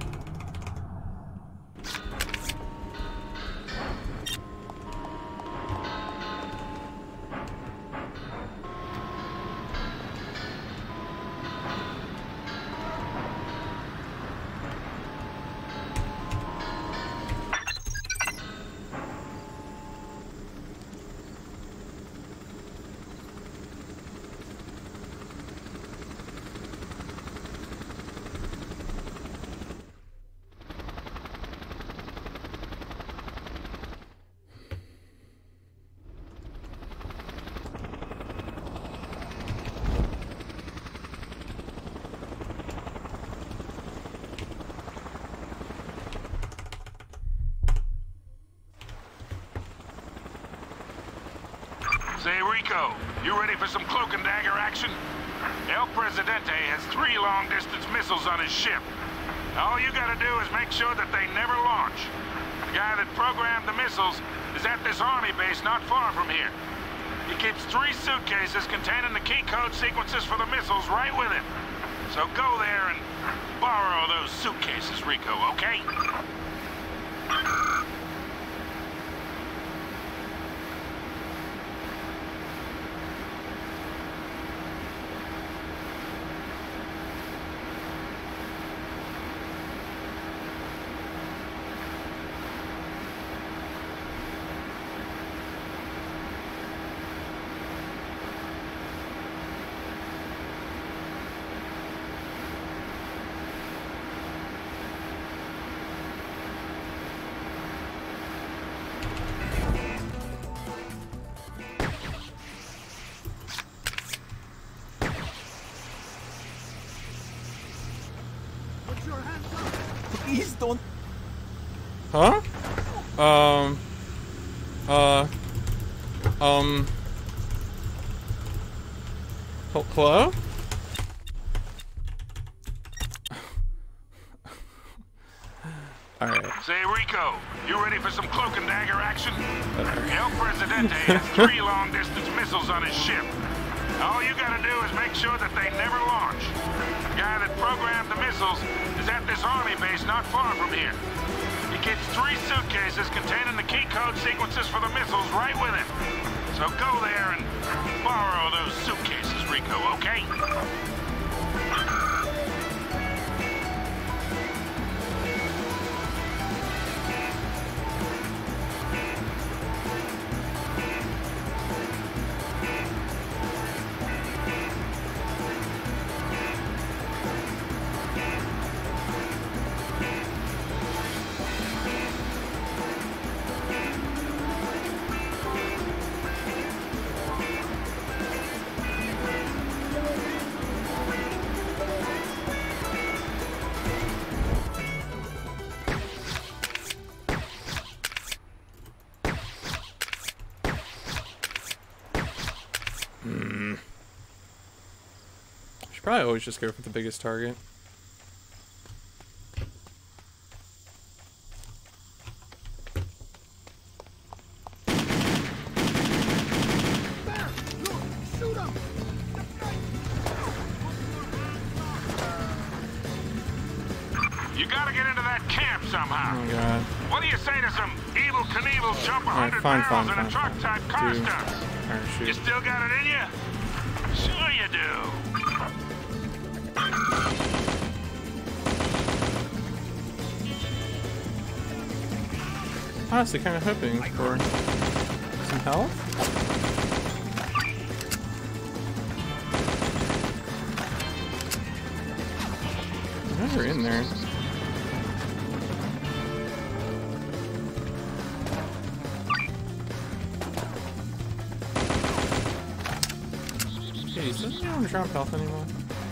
Speaker 1: Say, Rico, you ready for some cloak and dagger action? El Presidente has three long-distance missiles on his ship. All you gotta do is make sure that they never launch. The guy that programmed the missiles is at this army base not far from here. He keeps three suitcases containing the key code sequences for the missiles right with him. So go there and borrow those suitcases, Rico, okay?
Speaker 11: Please don't.
Speaker 4: Huh? Um. Uh. Um. Hel- Hello? Alright.
Speaker 1: Say, Rico, you ready for some cloak and dagger action? El Presidente has three long-distance missiles on his ship. All you gotta do is make sure that they never launch. The guy that programmed the missiles is at this army base not far from here. He keeps three suitcases containing the key code sequences for the missiles right with him. So go there and borrow those suitcases, Rico, okay?
Speaker 4: Probably always just go for the biggest target.
Speaker 1: You gotta get into that camp somehow.
Speaker 4: Oh god.
Speaker 1: What do you say to some evil Knievel jump a
Speaker 4: Alright,
Speaker 1: hundred
Speaker 4: fine,
Speaker 1: barrels
Speaker 4: fine,
Speaker 1: in a
Speaker 4: fine,
Speaker 1: truck
Speaker 4: fine.
Speaker 1: type car
Speaker 4: Do-
Speaker 1: stunts?
Speaker 4: Alright, shoot.
Speaker 1: You still got it in you? Sure you do.
Speaker 4: Honestly, kind of hoping for some help. I'm never in there. Jeez, doesn't he don't drop health anymore?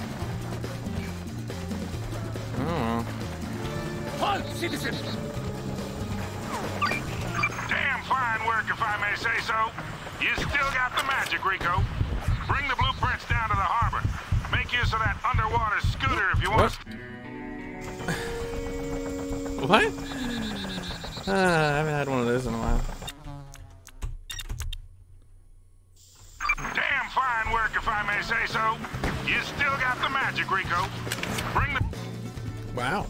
Speaker 4: Oh well.
Speaker 12: Halt, citizen!
Speaker 1: Damn fine work, if I may say so. You still got the magic, Rico. Bring the blueprints down to the harbor. Make use of that underwater scooter if you want
Speaker 4: to... What? Uh, I haven't had one of those in a while.
Speaker 1: Damn fine work, if I may say so. You still got the magic, Rico. Bring the...
Speaker 4: Wow.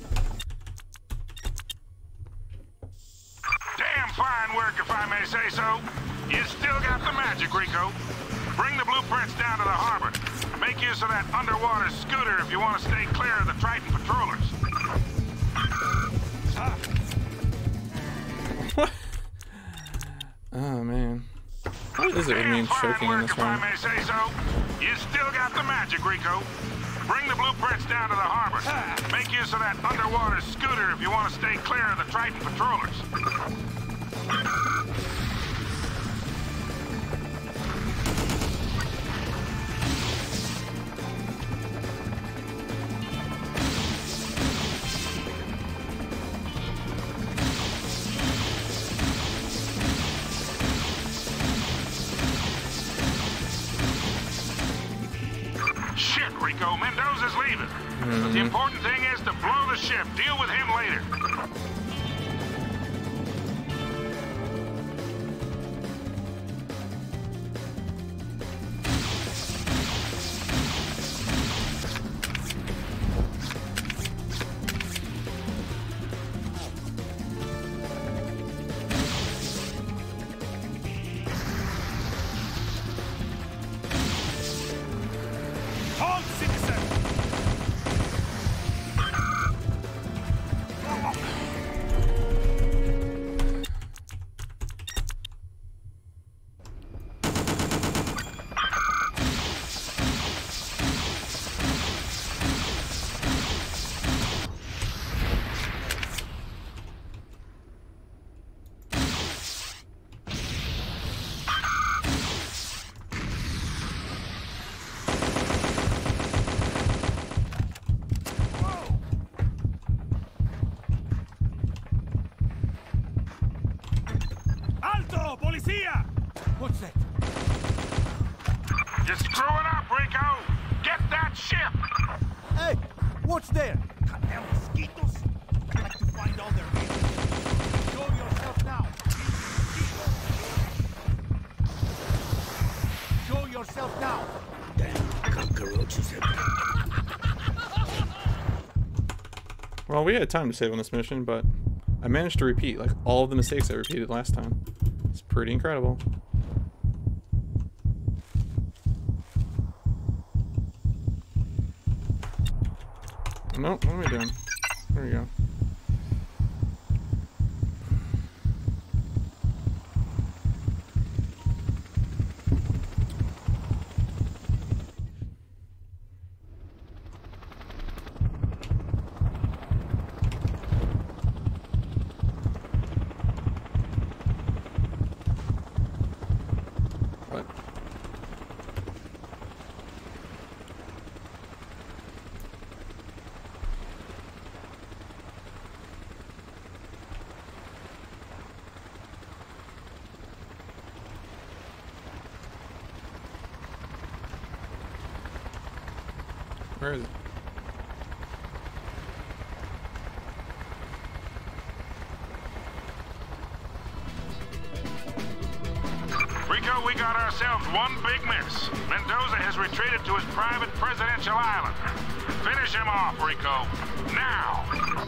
Speaker 1: Damn fine work, if I may say so. You still got the magic, Rico. Bring the blueprints down to the harbor. Make use of that underwater scooter if you want to stay clear of the Triton patrollers. Ah.
Speaker 4: What? Oh man. What is it with me and choking in this one?
Speaker 1: If I may say so. You still got the magic, Rico. Bring the blueprints down to the harbor. Make use of that underwater scooter if you want to stay clear of the Triton patrollers. Shit, Rico, Mendoza's leaving.
Speaker 4: Mm-hmm.
Speaker 1: But the important thing is to blow the ship. Deal with him later.
Speaker 12: Halt, citizen! Alto, policía! What's that?
Speaker 1: You're screwing up, Rico. Get that ship.
Speaker 12: Hey, what's there? Goddamn mosquitoes! I'd like to find all their names. Show yourself now. Show yourself now. Damn cockroaches.
Speaker 4: Well, we had time to save on this mission, but I managed to repeat like all of the mistakes I repeated last time. It's pretty incredible. Nope, what am I doing? There we go. What? Where is it?
Speaker 1: Rico, we got ourselves one big miss. Mendoza has retreated to his private presidential island. Finish him off, Rico. Now!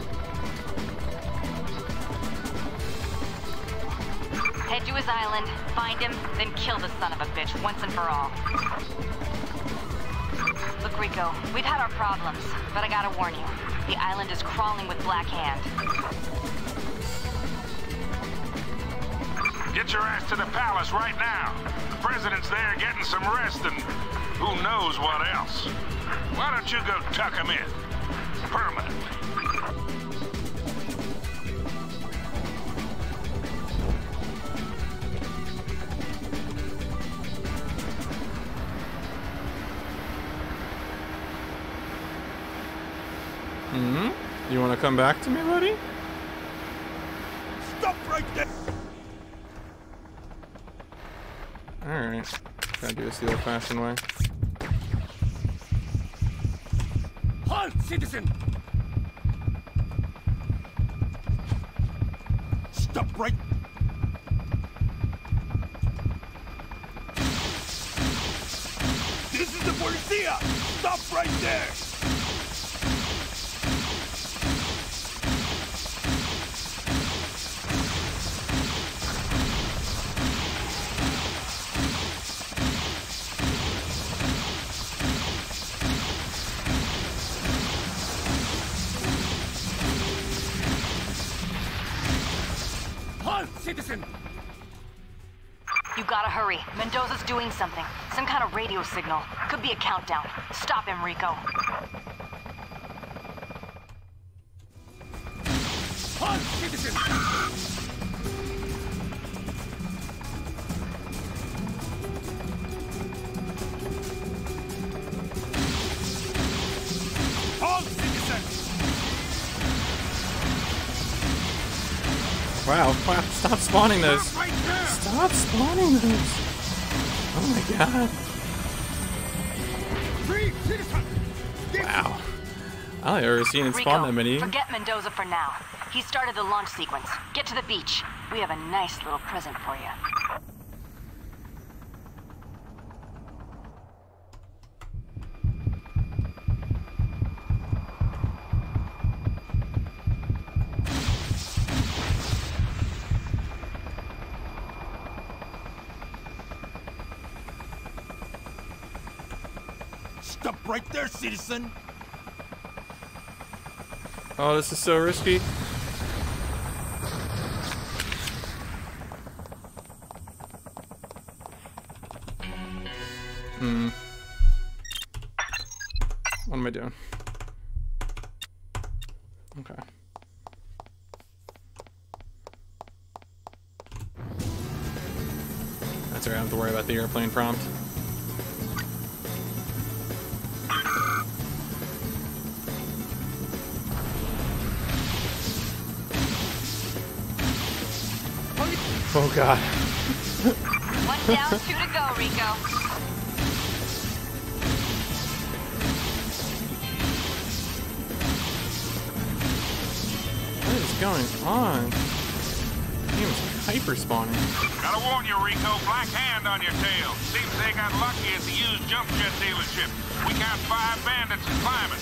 Speaker 7: Head to his island, find him, then kill the son of a bitch once and for all. Look, Rico, we've had our problems, but I gotta warn you. The island is crawling with Black Hand.
Speaker 1: Get your ass to the palace right now. The president's there getting some rest and who knows what else. Why don't you go tuck him in? Permanently.
Speaker 4: You want to come back to me, buddy?
Speaker 12: Stop right there!
Speaker 4: Alright. Gotta do this the old-fashioned way.
Speaker 12: Halt, citizen! Stop right... This is the policia! Stop right there! Halt, citizen!
Speaker 7: You gotta hurry. Mendoza's doing something. Some kind of radio signal. Could be a countdown. Stop him, Rico.
Speaker 12: Halt, citizen! Halt, citizen!
Speaker 4: Wow, wow, stop spawning those. Stop spawning those. Oh my god. Wow. I don't think I've ever seen it spawn
Speaker 7: Rico,
Speaker 4: that many.
Speaker 7: forget Mendoza for now. He started the launch sequence. Get to the beach. We have a nice little present for you.
Speaker 12: Stop right there, citizen!
Speaker 4: Oh, this is so risky. Hmm. What am I doing? Okay. That's alright, I don't have to worry about the airplane prompt. Oh god.
Speaker 7: One down, two to go, Rico.
Speaker 4: What is going on? Game's hyper spawning.
Speaker 1: Gotta warn you, Rico, black hand on your tail. Seems they got lucky at the used jump jet dealership. We count five bandits and climbing.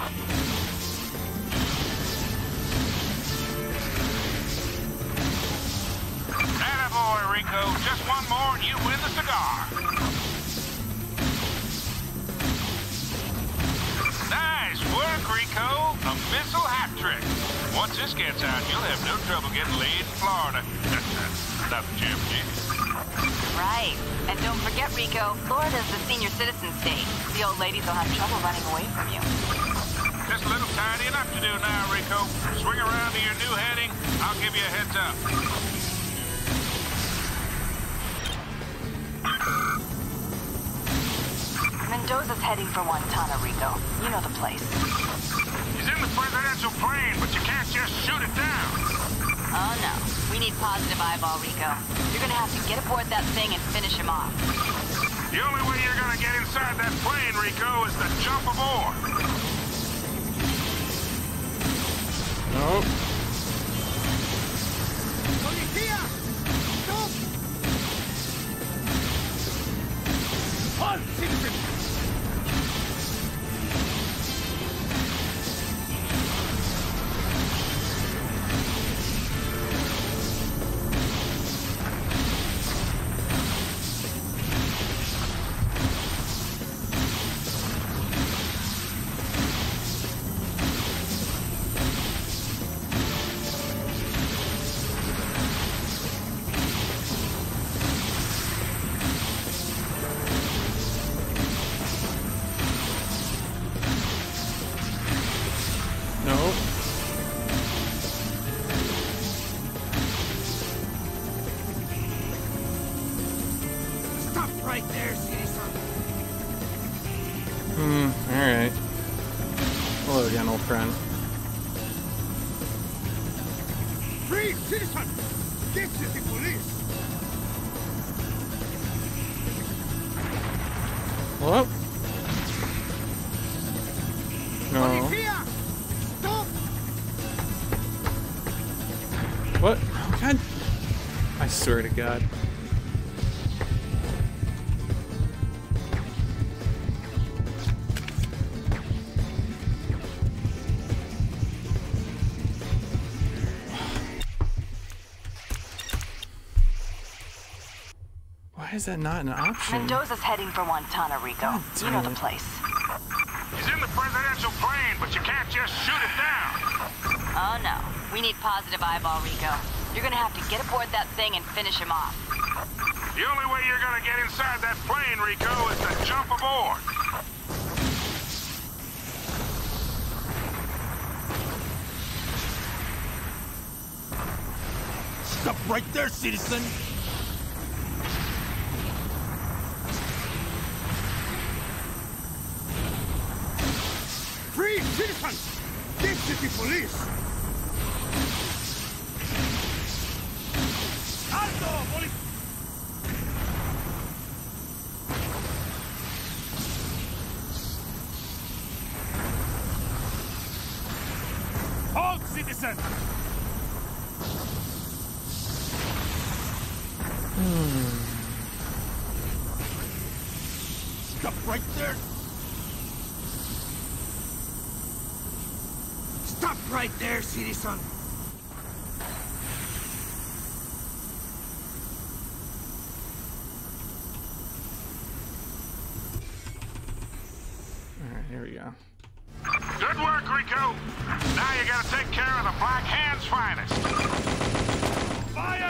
Speaker 1: Attaboy, Rico. Just one more and you win the cigar. Nice work, Rico. A missile hat trick. Once this gets out, you'll have no trouble getting laid in Florida. Stop Jim G.
Speaker 7: Right. And don't forget, Rico, Florida's the senior citizen state. The old ladies will have trouble running away from you.
Speaker 1: Just a little tidy enough to do now, Rico. Swing around to your new heading. I'll give you a heads up.
Speaker 7: Mendoza's heading for Guantanamo, Rico. You know the place.
Speaker 1: He's in the presidential plane, but you can't just shoot it down.
Speaker 7: Oh, no. We need positive eyeball, Rico. You're gonna have to get aboard that thing and finish him off.
Speaker 1: The only way you're gonna get inside that plane, Rico, is to jump aboard.
Speaker 4: Nope.
Speaker 12: Policia! Stop! Halt, citizen! Right there, citizen.
Speaker 4: Hmm, alright. Hello again, old friend.
Speaker 12: Citizen! This is the police!
Speaker 4: What? No.
Speaker 12: Policia! Stop!
Speaker 4: What? Oh, God. I swear to God. Why is that not an option?
Speaker 7: Mendoza's heading for Guantana, Rico. You know the place.
Speaker 1: He's in the presidential plane, but you can't just shoot it down.
Speaker 7: Oh no. We need positive eyeball, Rico. You're gonna have to get aboard that thing and finish him off.
Speaker 1: The only way you're gonna get inside that plane, Rico, is to jump aboard.
Speaker 12: Stop right there, citizen! Freeze, citizen! This is the police! Alto, police! Hold, citizen! Stop right there! Stop right there, citizen!
Speaker 4: Alright, here we go.
Speaker 1: Good work, Rico. Now you gotta take care of the Black Hand's finest. Fire!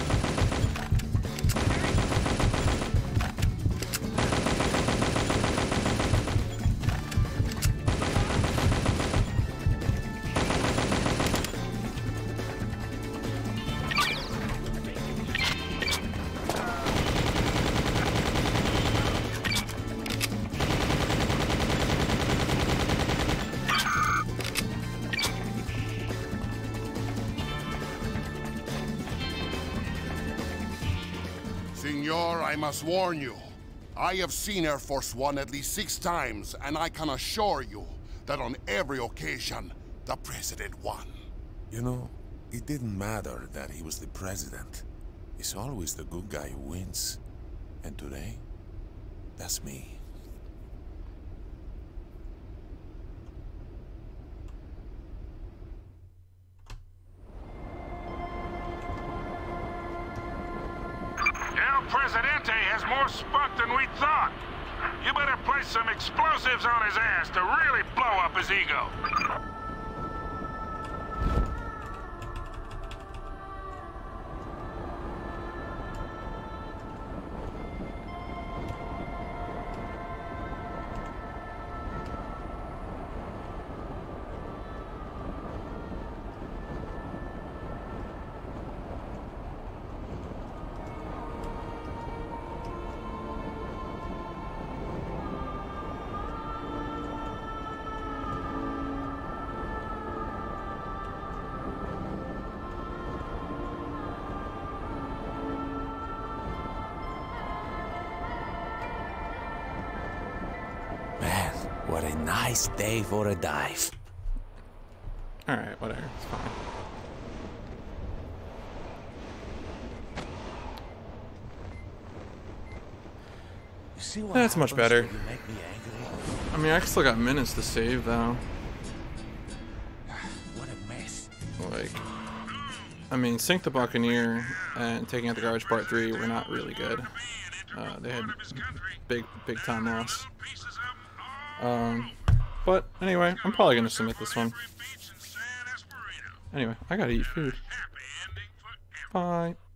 Speaker 13: Senor, I must warn you. I have seen Air Force One at least six times, and I can assure you that on every occasion, the president won.
Speaker 2: You know, it didn't matter that he was the president. It's always the good guy who wins. And today, that's me.
Speaker 1: El Presidente has more spunk than we thought. You better place some explosives on his ass to really blow up his ego.
Speaker 2: What a nice day for a dive.
Speaker 4: Alright, whatever. It's fine.
Speaker 2: You see what
Speaker 4: That's much better.
Speaker 2: You make me angry?
Speaker 4: I mean, I still got minutes to save, though.
Speaker 2: What a mess.
Speaker 4: Like, I mean, Sink the Buccaneer and Taking Out the Garbage Part three were not really good. Uh, they had big, big time loss. Um, but anyway, I'm probably gonna submit this one. Anyway, I gotta eat food. Bye.